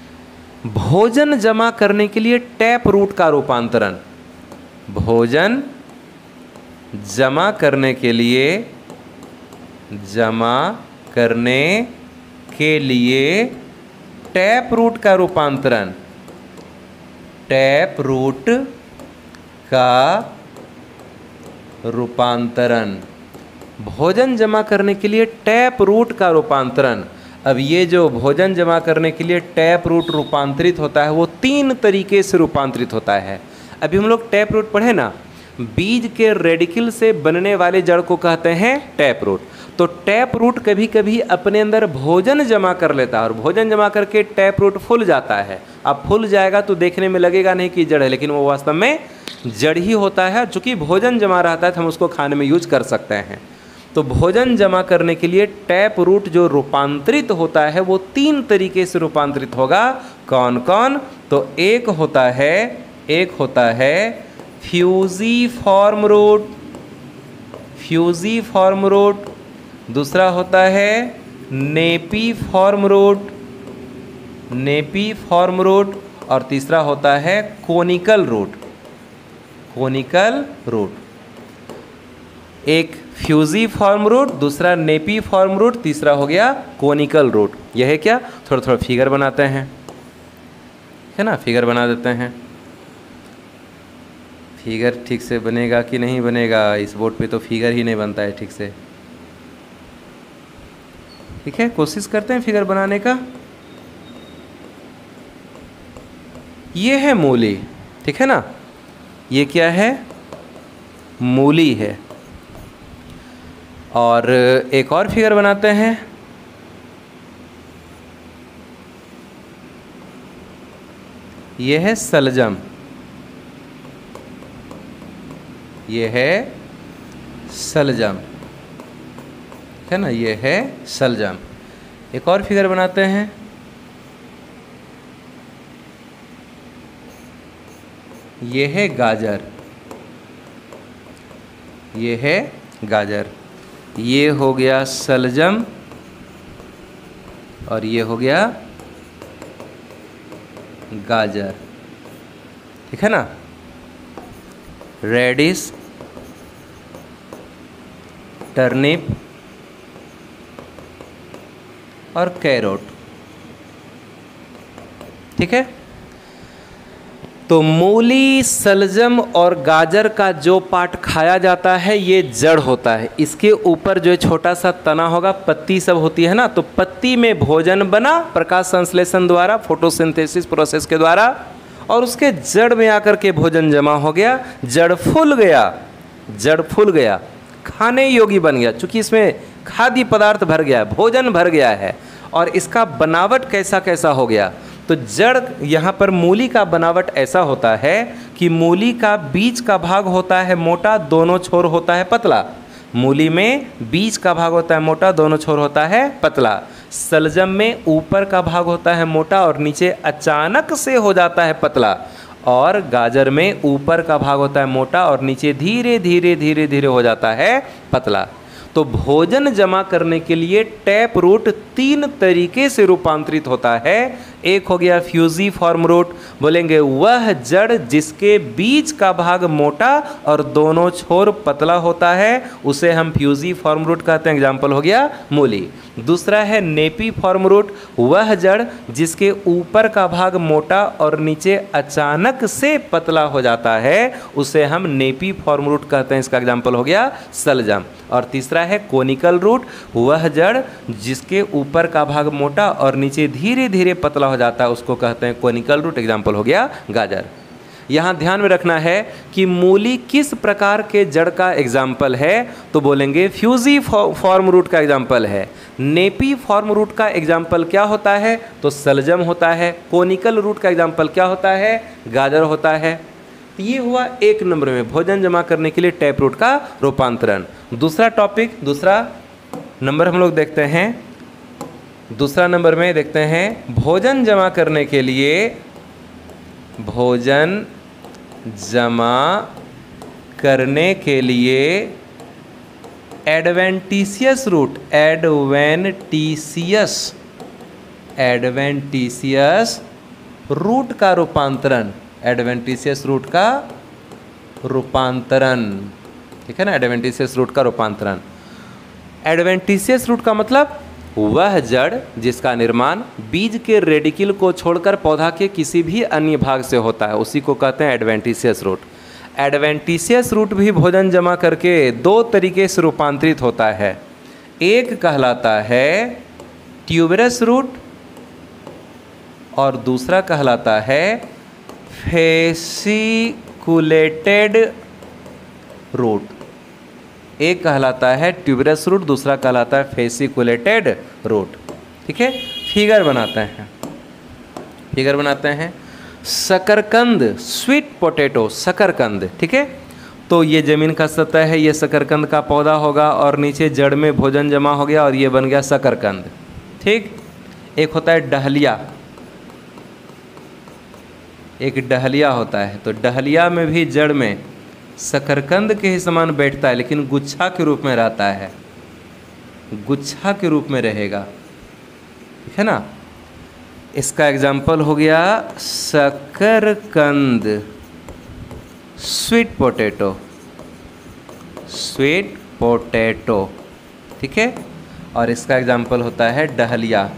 भोजन जमा करने के लिए टैप रूट का रूपांतरण। भोजन जमा करने के लिए जमा करने के लिए टैप रूट का रूपांतरण, टैप रूट का रूपांतरण, भोजन जमा करने के लिए टैप रूट का रूपांतरण। अब ये जो भोजन जमा करने के लिए टैप रूट रूपांतरित होता है वो तीन तरीके से रूपांतरित होता है। अभी हम लोग टैप रूट पढ़े ना, बीज के रेडिकल से बनने वाले जड़ को कहते हैं टैप रूट। तो टैप रूट कभी कभी अपने अंदर भोजन जमा कर लेता है और भोजन जमा करके टैप रूट फूल जाता है। अब फूल जाएगा तो देखने में लगेगा नहीं कि जड़ है, लेकिन वो वास्तव में जड़ ही होता है। चूँकि भोजन जमा रहता है तो हम उसको खाने में यूज कर सकते हैं। तो भोजन जमा करने के लिए टैप रूट जो रूपांतरित होता है वो तीन तरीके से रूपांतरित होगा। कौन कौन? तो एक होता है एक होता है फ्यूजीफॉर्म रूट, फ्यूजीफॉर्म रूट। दूसरा होता है नेपीफॉर्म रूट, नेपीफॉर्म रूट। और तीसरा होता है कोनिकल रूट, कोनिकल रूट। एक फ्यूजीफॉर्म रूट, दूसरा नेपीफॉर्म रूट, तीसरा हो गया कोनिकल रूट। यह है क्या? थोड़ा थोड़ा फिगर बनाते हैं, है ना, फिगर बना देते हैं। फिगर ठीक से बनेगा कि नहीं बनेगा, इस बोर्ड पे तो फिगर ही नहीं बनता है ठीक से। ठीक है, कोशिश करते हैं फिगर बनाने का। ये है मूली, ठीक है ना, ये क्या है? मूली है। और एक और फिगर बनाते हैं, ये है सलजम, ये है सलजम, है ना, ये है सलजम। एक और फिगर बनाते हैं, ये है गाजर, ये है गाजर। ये हो गया सलजम और ये हो गया गाजर, ठीक है ना। रेडिश, टर्निप और कैरोट, ठीक है। तो मूली, सलजम और गाजर का जो पार्ट खाया जाता है ये जड़ होता है। इसके ऊपर जो छोटा सा तना होगा, पत्ती सब होती है ना, तो पत्ती में भोजन बना प्रकाश संश्लेषण द्वारा, फोटोसिंथेसिस प्रोसेस के द्वारा, और उसके जड़ में आकर के भोजन जमा हो गया, जड़ फूल गया, जड़ फूल गया, खाने योग्य बन गया, चूँकि इसमें खाद्य पदार्थ भर गया, भोजन भर गया है। और इसका बनावट कैसा कैसा हो गया, तो जड़, यहाँ पर मूली का बनावट ऐसा होता है कि मूली का बीज का भाग होता है मोटा, दोनों छोर होता है पतला। मूली में बीज का भाग होता है मोटा, दोनों छोर होता है पतला। सलजम में ऊपर का भाग होता है मोटा और नीचे अचानक से हो जाता है पतला। और गाजर में ऊपर का भाग होता है मोटा और नीचे धीरे धीरे धीरे धीरे हो जाता है पतला। तो भोजन जमा करने के लिए टैप रूट तीन तरीके से रूपांतरित होता है। एक हो गया फ्यूजिफॉर्म रूट, बोलेंगे वह जड़ जिसके बीज का भाग मोटा और दोनों छोर पतला होता है, उसे हम फ्यूजिफॉर्म रूट कहते हैं। एग्जाम्पल हो गया मूली। दूसरा है नेपीफॉर्म रूट, वह जड़ जिसके ऊपर का भाग मोटा और नीचे अचानक से पतला हो जाता है, उसे हम नेपीफॉर्म रूट कहते हैं। इसका एग्जाम्पल हो गया सलजम। और तीसरा है कोनिकल रूट, वह जड़ जिसके ऊपर का भाग मोटा और नीचे धीरे धीरे पतला हो जाता है, उसको कहते हैं कोनिकल रूट। एग्जाम्पल हो गया गाजर। यहाँ ध्यान में रखना है कि मूली किस प्रकार के जड़ का एग्जाम्पल है, तो बोलेंगे फ्यूजी फॉर्म रूट का एग्जाम्पल है। नेपी फॉर्म रूट का एग्जाम्पल क्या होता है, तो सलजम होता है। कोनिकल रूट का एग्जाम्पल क्या होता है, गाजर होता है। ये हुआ एक नंबर में भोजन जमा करने के लिए टैप रूट का रूपांतरण। दूसरा टॉपिक, दूसरा नंबर हम लोग देखते हैं। दूसरा नंबर में देखते हैं भोजन जमा करने के लिए, भोजन जमा करने के लिए adventitious root, adventitious adventitious root का रूपांतरण, एडवेंटिशियस रूट का रूपांतरण, ठीक है ना। एडवेंटिशियस रूट का रूपांतरण, एडवेंटिशियस रूट का मतलब वह जड़ जिसका निर्माण बीज के रेडिकल को छोड़कर पौधा के किसी भी अन्य भाग से होता है, उसी को कहते हैं एडवेंटिशियस रूट। एडवेंटिशियस रूट भी भोजन जमा करके दो तरीके से रूपांतरित होता है। एक कहलाता है ट्यूबरस रूट और दूसरा कहलाता है फेसिकुलेटेड रूट। एक कहलाता है ट्यूबरस रूट, दूसरा कहलाता है फेसिकुलेटेड रूट, ठीक है। फिगर बनाते हैं, फिगर बनाते हैं शकरकंद, स्वीट पोटैटो, शकरकंद, ठीक है। तो ये जमीन का सतह है, ये शकरकंद का पौधा होगा और नीचे जड़ में भोजन जमा हो गया और ये बन गया शकरकंद, ठीक। एक होता है डहलिया, एक डहलिया होता है। तो डहलिया में भी जड़ में शकरकंद के ही समान बैठता है, लेकिन गुच्छा के रूप में रहता है, गुच्छा के रूप में रहेगा, ठीक है ना। इसका एग्जाम्पल हो गया शकरकंद, स्वीट पोटैटो, स्वीट पोटैटो, ठीक है। और इसका एग्जाम्पल होता है डहलिया,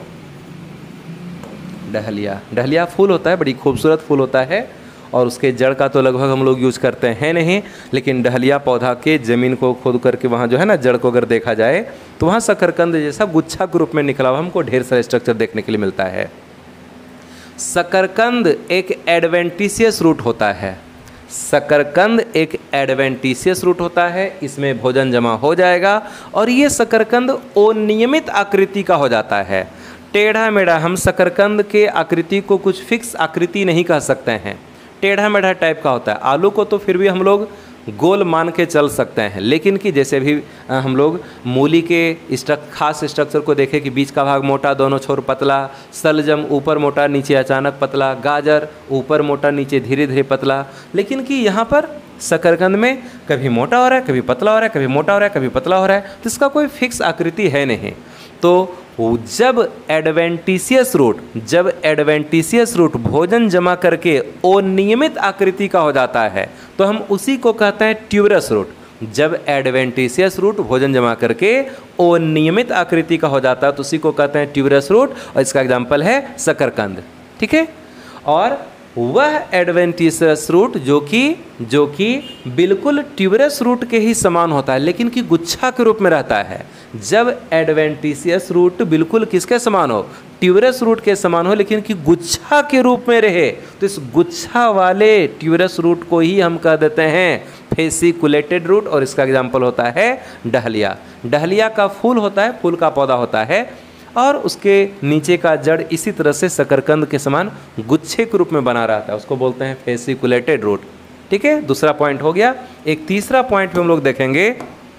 डहलिया, डहलिया फूल होता है, बड़ी खूबसूरत फूल होता है और उसके जड़ का तो लगभग हम लोग यूज करते हैं नहीं, लेकिन डहलिया पौधा के ज़मीन को खोद करके वहाँ जो है ना जड़ को अगर देखा जाए तो वहाँ शकरकंद जैसा गुच्छा के रूप में निकला हुआ हमको ढेर सारे स्ट्रक्चर देखने के लिए मिलता है। शकरकंद एक एडवेंटिशियस रूट होता है, शकरकंद एक एडवेंटिशियस रूट होता है, इसमें भोजन जमा हो जाएगा और ये शकरकंद अनियमित आकृति का हो जाता है। टेढ़ा मेढ़ा, हम शकरकंद के आकृति को कुछ फिक्स आकृति नहीं कह सकते हैं, टेढ़ा मेढ़ा टाइप का होता है। आलू को तो फिर भी हम लोग गोल मान के चल सकते हैं, लेकिन कि जैसे भी हम लोग मूली के स्ट्रक खास स्ट्रक्चर को देखें कि बीच का भाग मोटा, दोनों छोर पतला, शलजम ऊपर मोटा नीचे अचानक पतला, गाजर ऊपर मोटा नीचे धीरे धीरे पतला, लेकिन कि यहाँ पर शकरकंद में कभी मोटा हो रहा है, कभी पतला हो रहा है, कभी मोटा हो रहा है, कभी पतला हो रहा है, तो इसका कोई फिक्स आकृति है नहीं। तो जब एडवेंटिशियस रूट जब एडवेंटिशियस रूट भोजन जमा करके अनियमित आकृति का हो जाता है तो हम उसी को कहते हैं ट्यूबरस रूट। जब एडवेंटिशियस रूट भोजन जमा करके अनियमित आकृति का हो जाता है तो उसी को कहते हैं ट्यूबरस रूट, और इसका एग्जाम्पल है शकरकंद। ठीक है, और वह एडवेंटिशियस रूट जो कि जो कि बिल्कुल ट्यूबरस रूट के ही समान होता है लेकिन कि गुच्छा के रूप में रहता है। जब एडवेंटिशियस रूट बिल्कुल किसके समान हो, ट्यूबरस रूट के समान हो, लेकिन कि गुच्छा के रूप में रहे, तो इस गुच्छा वाले ट्यूबरस रूट को ही हम कह देते हैं फेसिकुलेटेड रूट, और इसका एग्जाम्पल होता है डहलिया। डहलिया का फूल होता है, फूल का पौधा होता है, और उसके नीचे का जड़ इसी तरह से शकरकंद के समान गुच्छे के रूप में बना रहता है, उसको बोलते हैं फेसिकुलेटेड रूट। ठीक है, दूसरा पॉइंट हो गया। एक तीसरा पॉइंट हम लोग देखेंगे,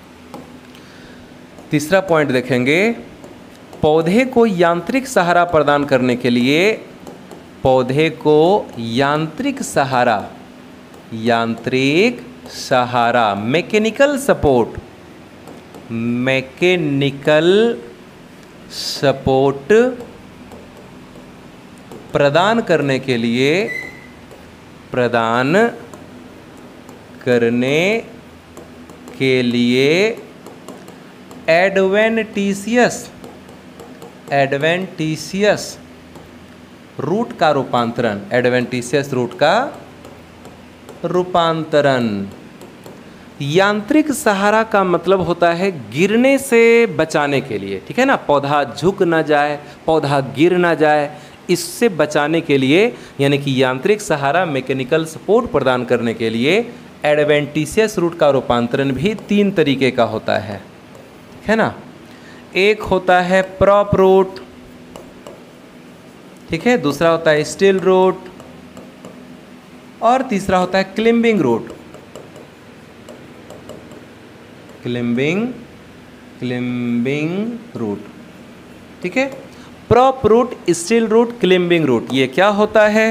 तीसरा पॉइंट देखेंगे, पौधे को यांत्रिक सहारा प्रदान करने के लिए, पौधे को यांत्रिक सहारा यांत्रिक सहारा मैकेनिकल सपोर्ट मैकेनिकल सपोर्ट प्रदान करने के लिए प्रदान करने के लिए एडवेंटिशियस एडवेंटिशियस रूट का रूपांतरण एडवेंटिशियस रूट का रूपांतरण यांत्रिक सहारा का मतलब होता है गिरने से बचाने के लिए। ठीक है ना, पौधा झुक ना जाए, पौधा गिर ना जाए, इससे बचाने के लिए, यानी कि यांत्रिक सहारा मैकेनिकल सपोर्ट प्रदान करने के लिए एडवेंटिशियस रूट का रूपांतरण भी तीन तरीके का होता है, है ना। एक होता है प्रॉप रूट, ठीक है, दूसरा होता है स्टिल रूट, और तीसरा होता है climbing root. Climbing climbing root, ठीक है। Prop root, stilt root, climbing root, ये क्या होता है?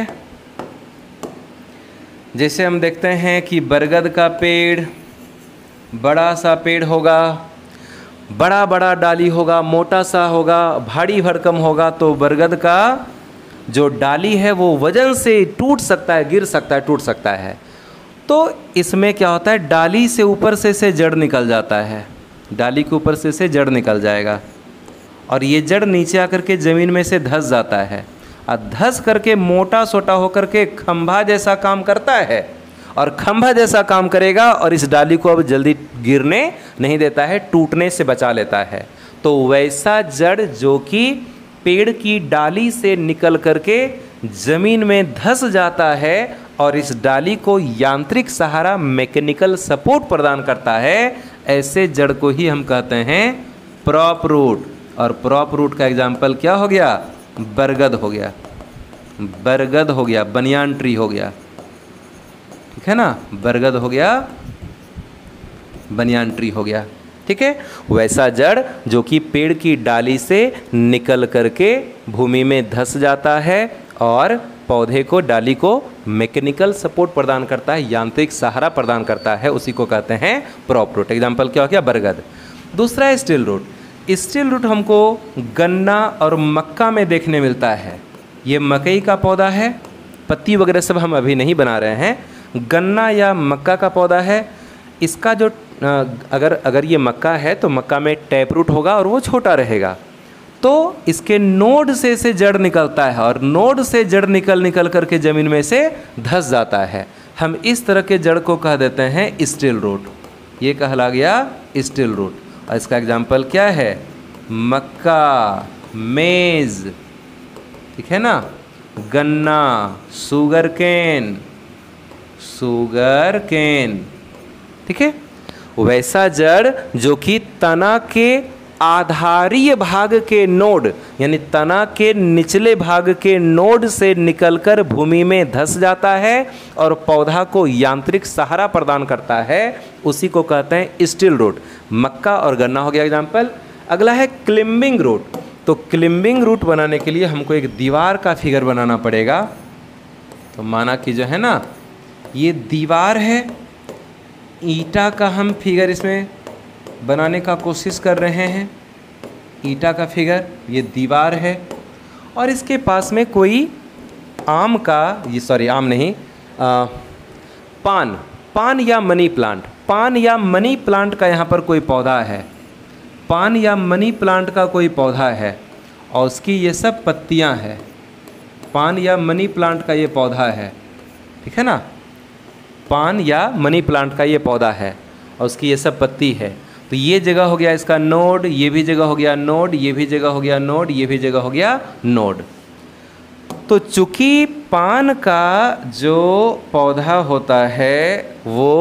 जैसे हम देखते हैं कि बरगद का पेड़, बड़ा सा पेड़ होगा, बड़ा बड़ा डाली होगा, मोटा सा होगा, भारी भरकम होगा, तो बरगद का जो डाली है वो वजन से टूट सकता है, गिर सकता है, टूट सकता है। तो इसमें क्या होता है, डाली से ऊपर से से जड़ निकल जाता है, डाली के ऊपर से से जड़ निकल जाएगा, और ये जड़ नीचे आकर के ज़मीन में से धंस जाता है, और धंस करके मोटा सोटा होकर के खंभा जैसा काम करता है, और खंभा जैसा काम करेगा, और इस डाली को अब जल्दी गिरने नहीं देता है, टूटने से बचा लेता है। तो वैसा जड़ जो कि पेड़ की डाली से निकल करके ज़मीन में धंस जाता है और इस डाली को यांत्रिक सहारा मैकेनिकल सपोर्ट प्रदान करता है, ऐसे जड़ को ही हम कहते हैं प्रॉप रूट। और प्रॉप रूट का एग्जाम्पल क्या हो गया? बरगद हो गया, बरगद हो गया, बनियान ट्री हो गया, ठीक है ना, बरगद हो गया, बनियान ट्री हो गया, ठीक है। वैसा जड़ जो कि पेड़ की डाली से निकल करके भूमि में धंस जाता है और पौधे को, डाली को मैकेनिकल सपोर्ट प्रदान करता है, यांत्रिक सहारा प्रदान करता है, उसी को कहते हैं प्रॉप रूट। एग्जाम्पल क्या हो गया? बरगद। दूसरा है स्टिल रूट। स्टिल रूट हमको गन्ना और मक्का में देखने मिलता है। ये मकई का पौधा है, पत्ती वगैरह सब हम अभी नहीं बना रहे हैं, गन्ना या मक्का का पौधा है। इसका जो अगर अगर ये मक्का है तो मक्का में टैप रूट होगा और वो छोटा रहेगा, तो इसके नोड से से जड़ निकलता है और नोड से जड़ निकल निकल करके ज़मीन में से धंस जाता है। हम इस तरह के जड़ को कह देते हैं स्टिल रूट, ये कहला गया स्टिल रूट। और इसका एग्जाम्पल क्या है? मक्का, मेज़, ठीक है ना, गन्ना, शुगर केन, शुगर केन, ठीक है। वैसा जड़ जो कि तना के आधारीय भाग के नोड यानी तना के निचले भाग के नोड से निकलकर भूमि में धंस जाता है और पौधा को यांत्रिक सहारा प्रदान करता है, उसी को कहते हैं स्टिल रूट। मक्का और गन्ना हो गया एग्जाम्पल। अगला है क्लिम्बिंग रूट। तो क्लिम्बिंग रूट बनाने के लिए हमको एक दीवार का फिगर बनाना पड़ेगा। तो माना कि जो है ना ये दीवार है, ईंटा का हम फिगर इसमें बनाने का कोशिश कर रहे हैं। ईंटा का फिगर, ये दीवार है और इसके पास में कोई आम का, ये सॉरी आम नहीं, आ, पान पान या मनी प्लांट पान या मनी प्लांट का यहाँ पर कोई पौधा है। पान या मनी प्लांट का कोई पौधा है और उसकी ये सब पत्तियाँ हैं। पान या मनी प्लांट का ये पौधा है, ठीक है ना। पान या मनी प्लांट का ये पौधा है और उसकी ये सब पत्ती है। तो ये जगह हो गया इसका नोड, ये भी जगह हो गया नोड, ये भी जगह हो गया नोड, ये भी जगह हो गया नोड। तो चूंकि पान का जो पौधा होता है वो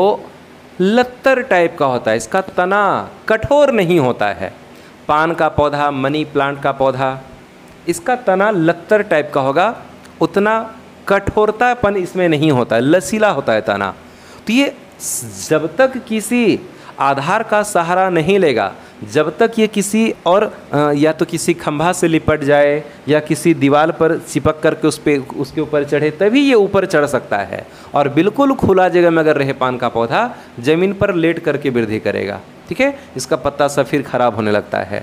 लत्तर टाइप का होता है, इसका तना कठोर नहीं होता है। पान का पौधा, मनी प्लांट का पौधा, इसका तना लत्तर टाइप का होगा, उतना कठोरतापन इसमें नहीं होता है, लचीला होता है तना। तो ये जब तक किसी आधार का सहारा नहीं लेगा, जब तक ये किसी और या तो किसी खंभा से लिपट जाए या किसी दीवार पर चिपक करके उस पे उसके ऊपर चढ़े, तभी ये ऊपर चढ़ सकता है। और बिल्कुल खुला जगह में अगर रहे पान का पौधा, ज़मीन पर लेट करके वृद्धि करेगा, ठीक है। इसका पत्ता सब फिर खराब होने लगता है।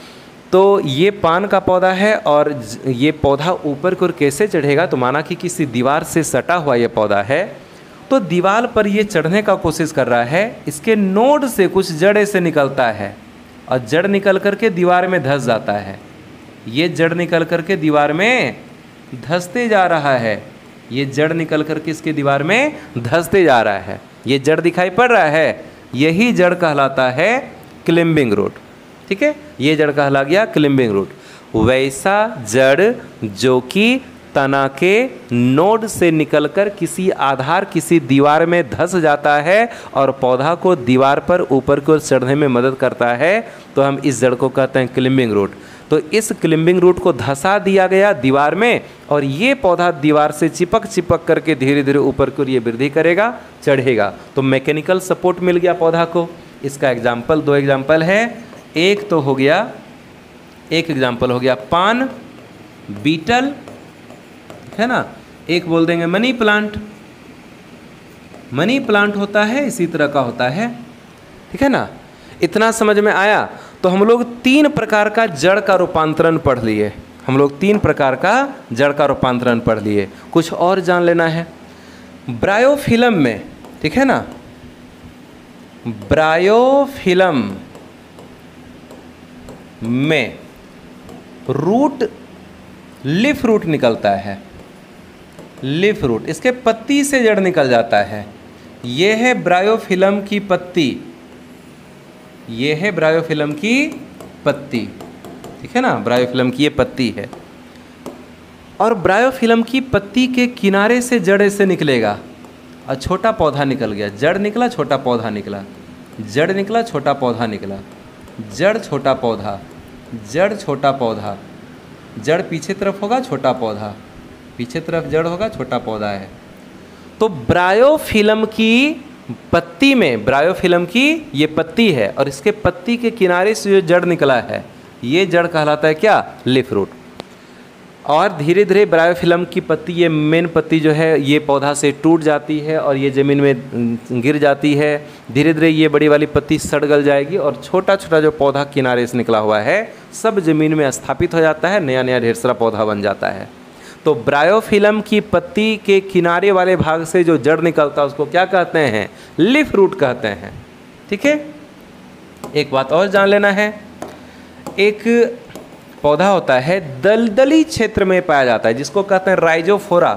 तो ये पान का पौधा है और ये पौधा ऊपर की ओर कैसे चढ़ेगा, तो माना कि किसी दीवार से सटा हुआ ये पौधा है, तो दीवार पर ये चढ़ने का कोशिश कर रहा है। इसके नोड से कुछ जड़ ऐसे निकलता है और जड़ निकल करके दीवार में धंस जाता है। ये जड़ निकल करके दीवार में धंसते जा रहा है, ये जड़ निकल करके इसके दीवार में धंसते जा रहा है। ये जड़ दिखाई पड़ रहा है, यही जड़ कहलाता है क्लिम्बिंग रूट, ठीक है। ये जड़ कहला गया क्लिम्बिंग रूट। वैसा जड़ जो कि तना के नोड से निकलकर किसी आधार, किसी दीवार में धंस जाता है और पौधा को दीवार पर ऊपर की ओर चढ़ने में मदद करता है, तो हम इस जड़ को कहते हैं क्लिम्बिंग रूट। तो इस क्लिम्बिंग रूट को धंसा दिया गया दीवार में और ये पौधा दीवार से चिपक चिपक करके धीरे धीरे ऊपर की ओर ये वृद्धि करेगा, चढ़ेगा। तो मैकेनिकल सपोर्ट मिल गया पौधा को। इसका एग्जाम्पल, दो एग्जाम्पल है। एक तो हो गया, एक एग्जाम्पल हो गया पान, बीटल, है ना। एक बोल देंगे मनी प्लांट। मनी प्लांट होता है इसी तरह का होता है, ठीक है ना। इतना समझ में आया। तो हम लोग तीन प्रकार का जड़ का रूपांतरण पढ़ लिए। हम लोग तीन प्रकार का जड़ का रूपांतरण पढ़ लिए। कुछ और जान लेना है। ब्रायोफिलम में, ठीक है ना, ब्रायोफिलम में रूट, लीफ रूट निकलता है। लीफ रूट, इसके पत्ती से जड़ निकल जाता है। ये है ब्रायोफिलम की पत्ती, ये है ब्रायोफिलम की पत्ती, ठीक है ना। ब्रायोफिलम की ये पत्ती है और ब्रायोफिलम की पत्ती के किनारे से जड़ ऐसे निकलेगा और छोटा पौधा निकल गया। जड़ निकला, छोटा पौधा निकला, जड़ निकला, छोटा पौधा निकला, जड़ छोटा पौधा, जड़ छोटा पौधा, जड़ पीछे तरफ होगा, छोटा पौधा, पीछे तरफ जड़ होगा, छोटा पौधा है। तो ब्रायोफिलम की पत्ती में, ब्रायोफिलम की ये पत्ती है और इसके पत्ती के किनारे से जो जड़ निकला है, ये जड़ कहलाता है क्या, लीफ रूट। और धीरे धीरे ब्रायोफिलम की पत्ती, ये मेन पत्ती जो है, ये पौधा से टूट जाती है और ये ज़मीन में गिर जाती है। धीरे धीरे ये बड़ी वाली पत्ती सड़ गल जाएगी और छोटा छोटा जो पौधा किनारे से निकला हुआ है सब ज़मीन में स्थापित हो जाता है, नया नया ढेर सारा पौधा बन जाता है। तो ब्रायोफिलम की पत्ती के किनारे वाले भाग से जो जड़ निकलता है उसको क्या कहते हैं, लीफ रूट कहते हैं, ठीक है। एक बात और जान लेना है, एक पौधा होता है दलदली क्षेत्र में पाया जाता है जिसको कहते हैं राइजोफोरा।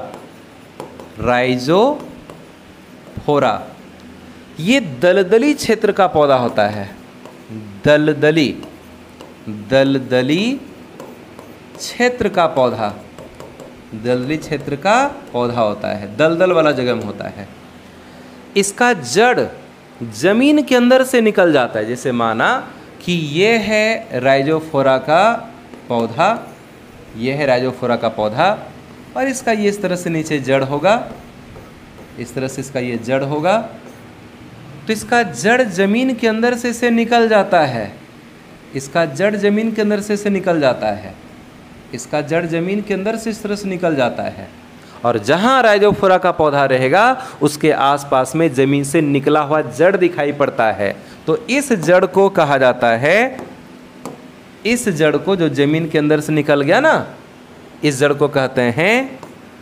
राइजोफोरा ये दलदली क्षेत्र का पौधा होता है। दलदली, दलदली क्षेत्र का पौधा, दलदली क्षेत्र का पौधा होता है, दलदल वाला जगह में होता है। इसका जड़ जमीन के अंदर से निकल जाता है। जैसे माना कि ये है राइजोफोरा का पौधा, ये है राइजोफोरा का पौधा और इसका ये इस तरह से नीचे जड़ होगा, इस तरह से इसका ये जड़ होगा। तो इसका जड़ जमीन के अंदर से इसे निकल जाता है, इसका जड़ जमीन के अंदर से इसे निकल जाता है, इसका जड़ जमीन के अंदर से इस तरह से निकल जाता है। और जहाँ राइजोफोरा का पौधा रहेगा उसके आसपास में जमीन से निकला हुआ जड़ दिखाई पड़ता है। तो इस जड़ को कहा जाता है, इस जड़ को जो जमीन के अंदर से निकल गया ना, इस जड़ को कहते हैं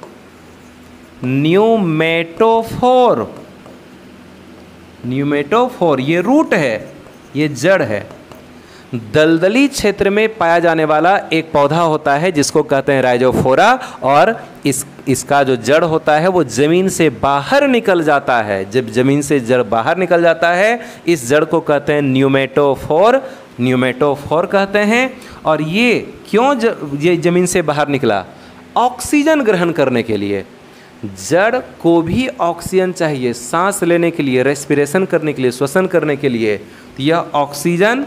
न्यूमेटोफोर। न्यूमेटोफोर ये रूट है, ये जड़ है। दलदली क्षेत्र में पाया जाने वाला एक पौधा होता है जिसको कहते हैं राइजोफोरा, और इस इसका जो जड़ होता है वो ज़मीन से बाहर निकल जाता है। जब ज़मीन से जड़ बाहर निकल जाता है इस जड़ को कहते हैं न्यूमेटोफोर, न्यूमेटोफोर कहते हैं। और ये क्यों ज, ये ज़मीन से बाहर निकला? ऑक्सीजन ग्रहण करने के लिए। जड़ को भी ऑक्सीजन चाहिए सांस लेने के लिए, रेस्पिरेशन करने के लिए, श्वसन करने के लिए। तो यह ऑक्सीजन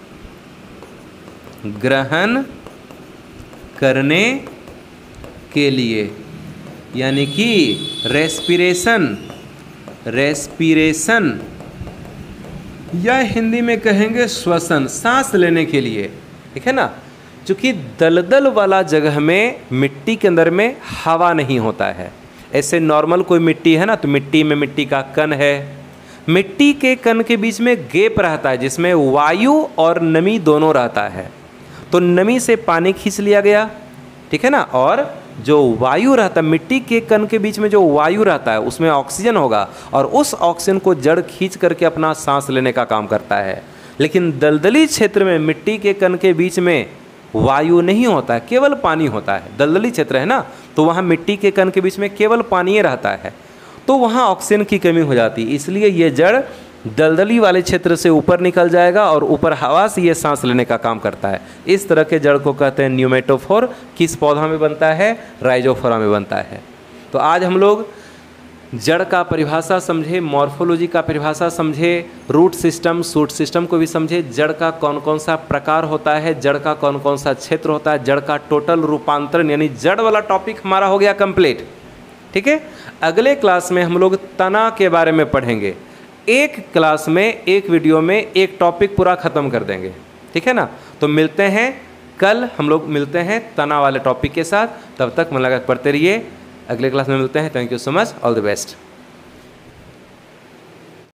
ग्रहण करने के लिए, यानी कि रेस्पिरेशन, रेस्पिरेशन या हिंदी में कहेंगे श्वसन, सांस लेने के लिए, ठीक है ना। चूँकि दलदल वाला जगह में मिट्टी के अंदर में हवा नहीं होता है। ऐसे नॉर्मल कोई मिट्टी है ना, तो मिट्टी में मिट्टी का कण है, मिट्टी के कण के बीच में गैप रहता है जिसमें वायु और नमी दोनों रहता है। तो नमी से पानी खींच लिया गया, ठीक है ना, और जो वायु रहता है मिट्टी के कण के बीच में जो वायु रहता है उसमें ऑक्सीजन होगा और उस ऑक्सीजन को जड़ खींच करके अपना सांस लेने का काम करता है। लेकिन दलदली क्षेत्र में मिट्टी के कण के बीच में वायु नहीं होता है, केवल पानी होता है। दलदली क्षेत्र है ना, तो वहाँ मिट्टी के कण के बीच में केवल पानी रहता है, तो वहाँ ऑक्सीजन की कमी हो जाती है। इसलिए ये जड़ दलदली वाले क्षेत्र से ऊपर निकल जाएगा और ऊपर हवा से ये सांस लेने का काम करता है। इस तरह के जड़ को कहते हैं न्यूमेटोफोर। किस पौधा में बनता है? राइजोफोरा में बनता है। तो आज हम लोग जड़ का परिभाषा समझे, मॉर्फोलॉजी का परिभाषा समझे, रूट सिस्टम, शूट सिस्टम को भी समझे, जड़ का कौन कौन सा प्रकार होता है, जड़ का कौन कौन सा क्षेत्र होता है, जड़ का टोटल रूपांतरण, यानी जड़ वाला टॉपिक हमारा हो गया कंप्लीट। ठीक है, अगले क्लास में हम लोग तना के बारे में पढ़ेंगे। एक क्लास में, एक वीडियो में एक टॉपिक पूरा ख़त्म कर देंगे, ठीक है ना। तो मिलते हैं कल, हम लोग मिलते हैं तना वाले टॉपिक के साथ। तब तक मन लगा पढ़ते रहिए, अगले क्लास में मिलते हैं। Thank you so much, all the best.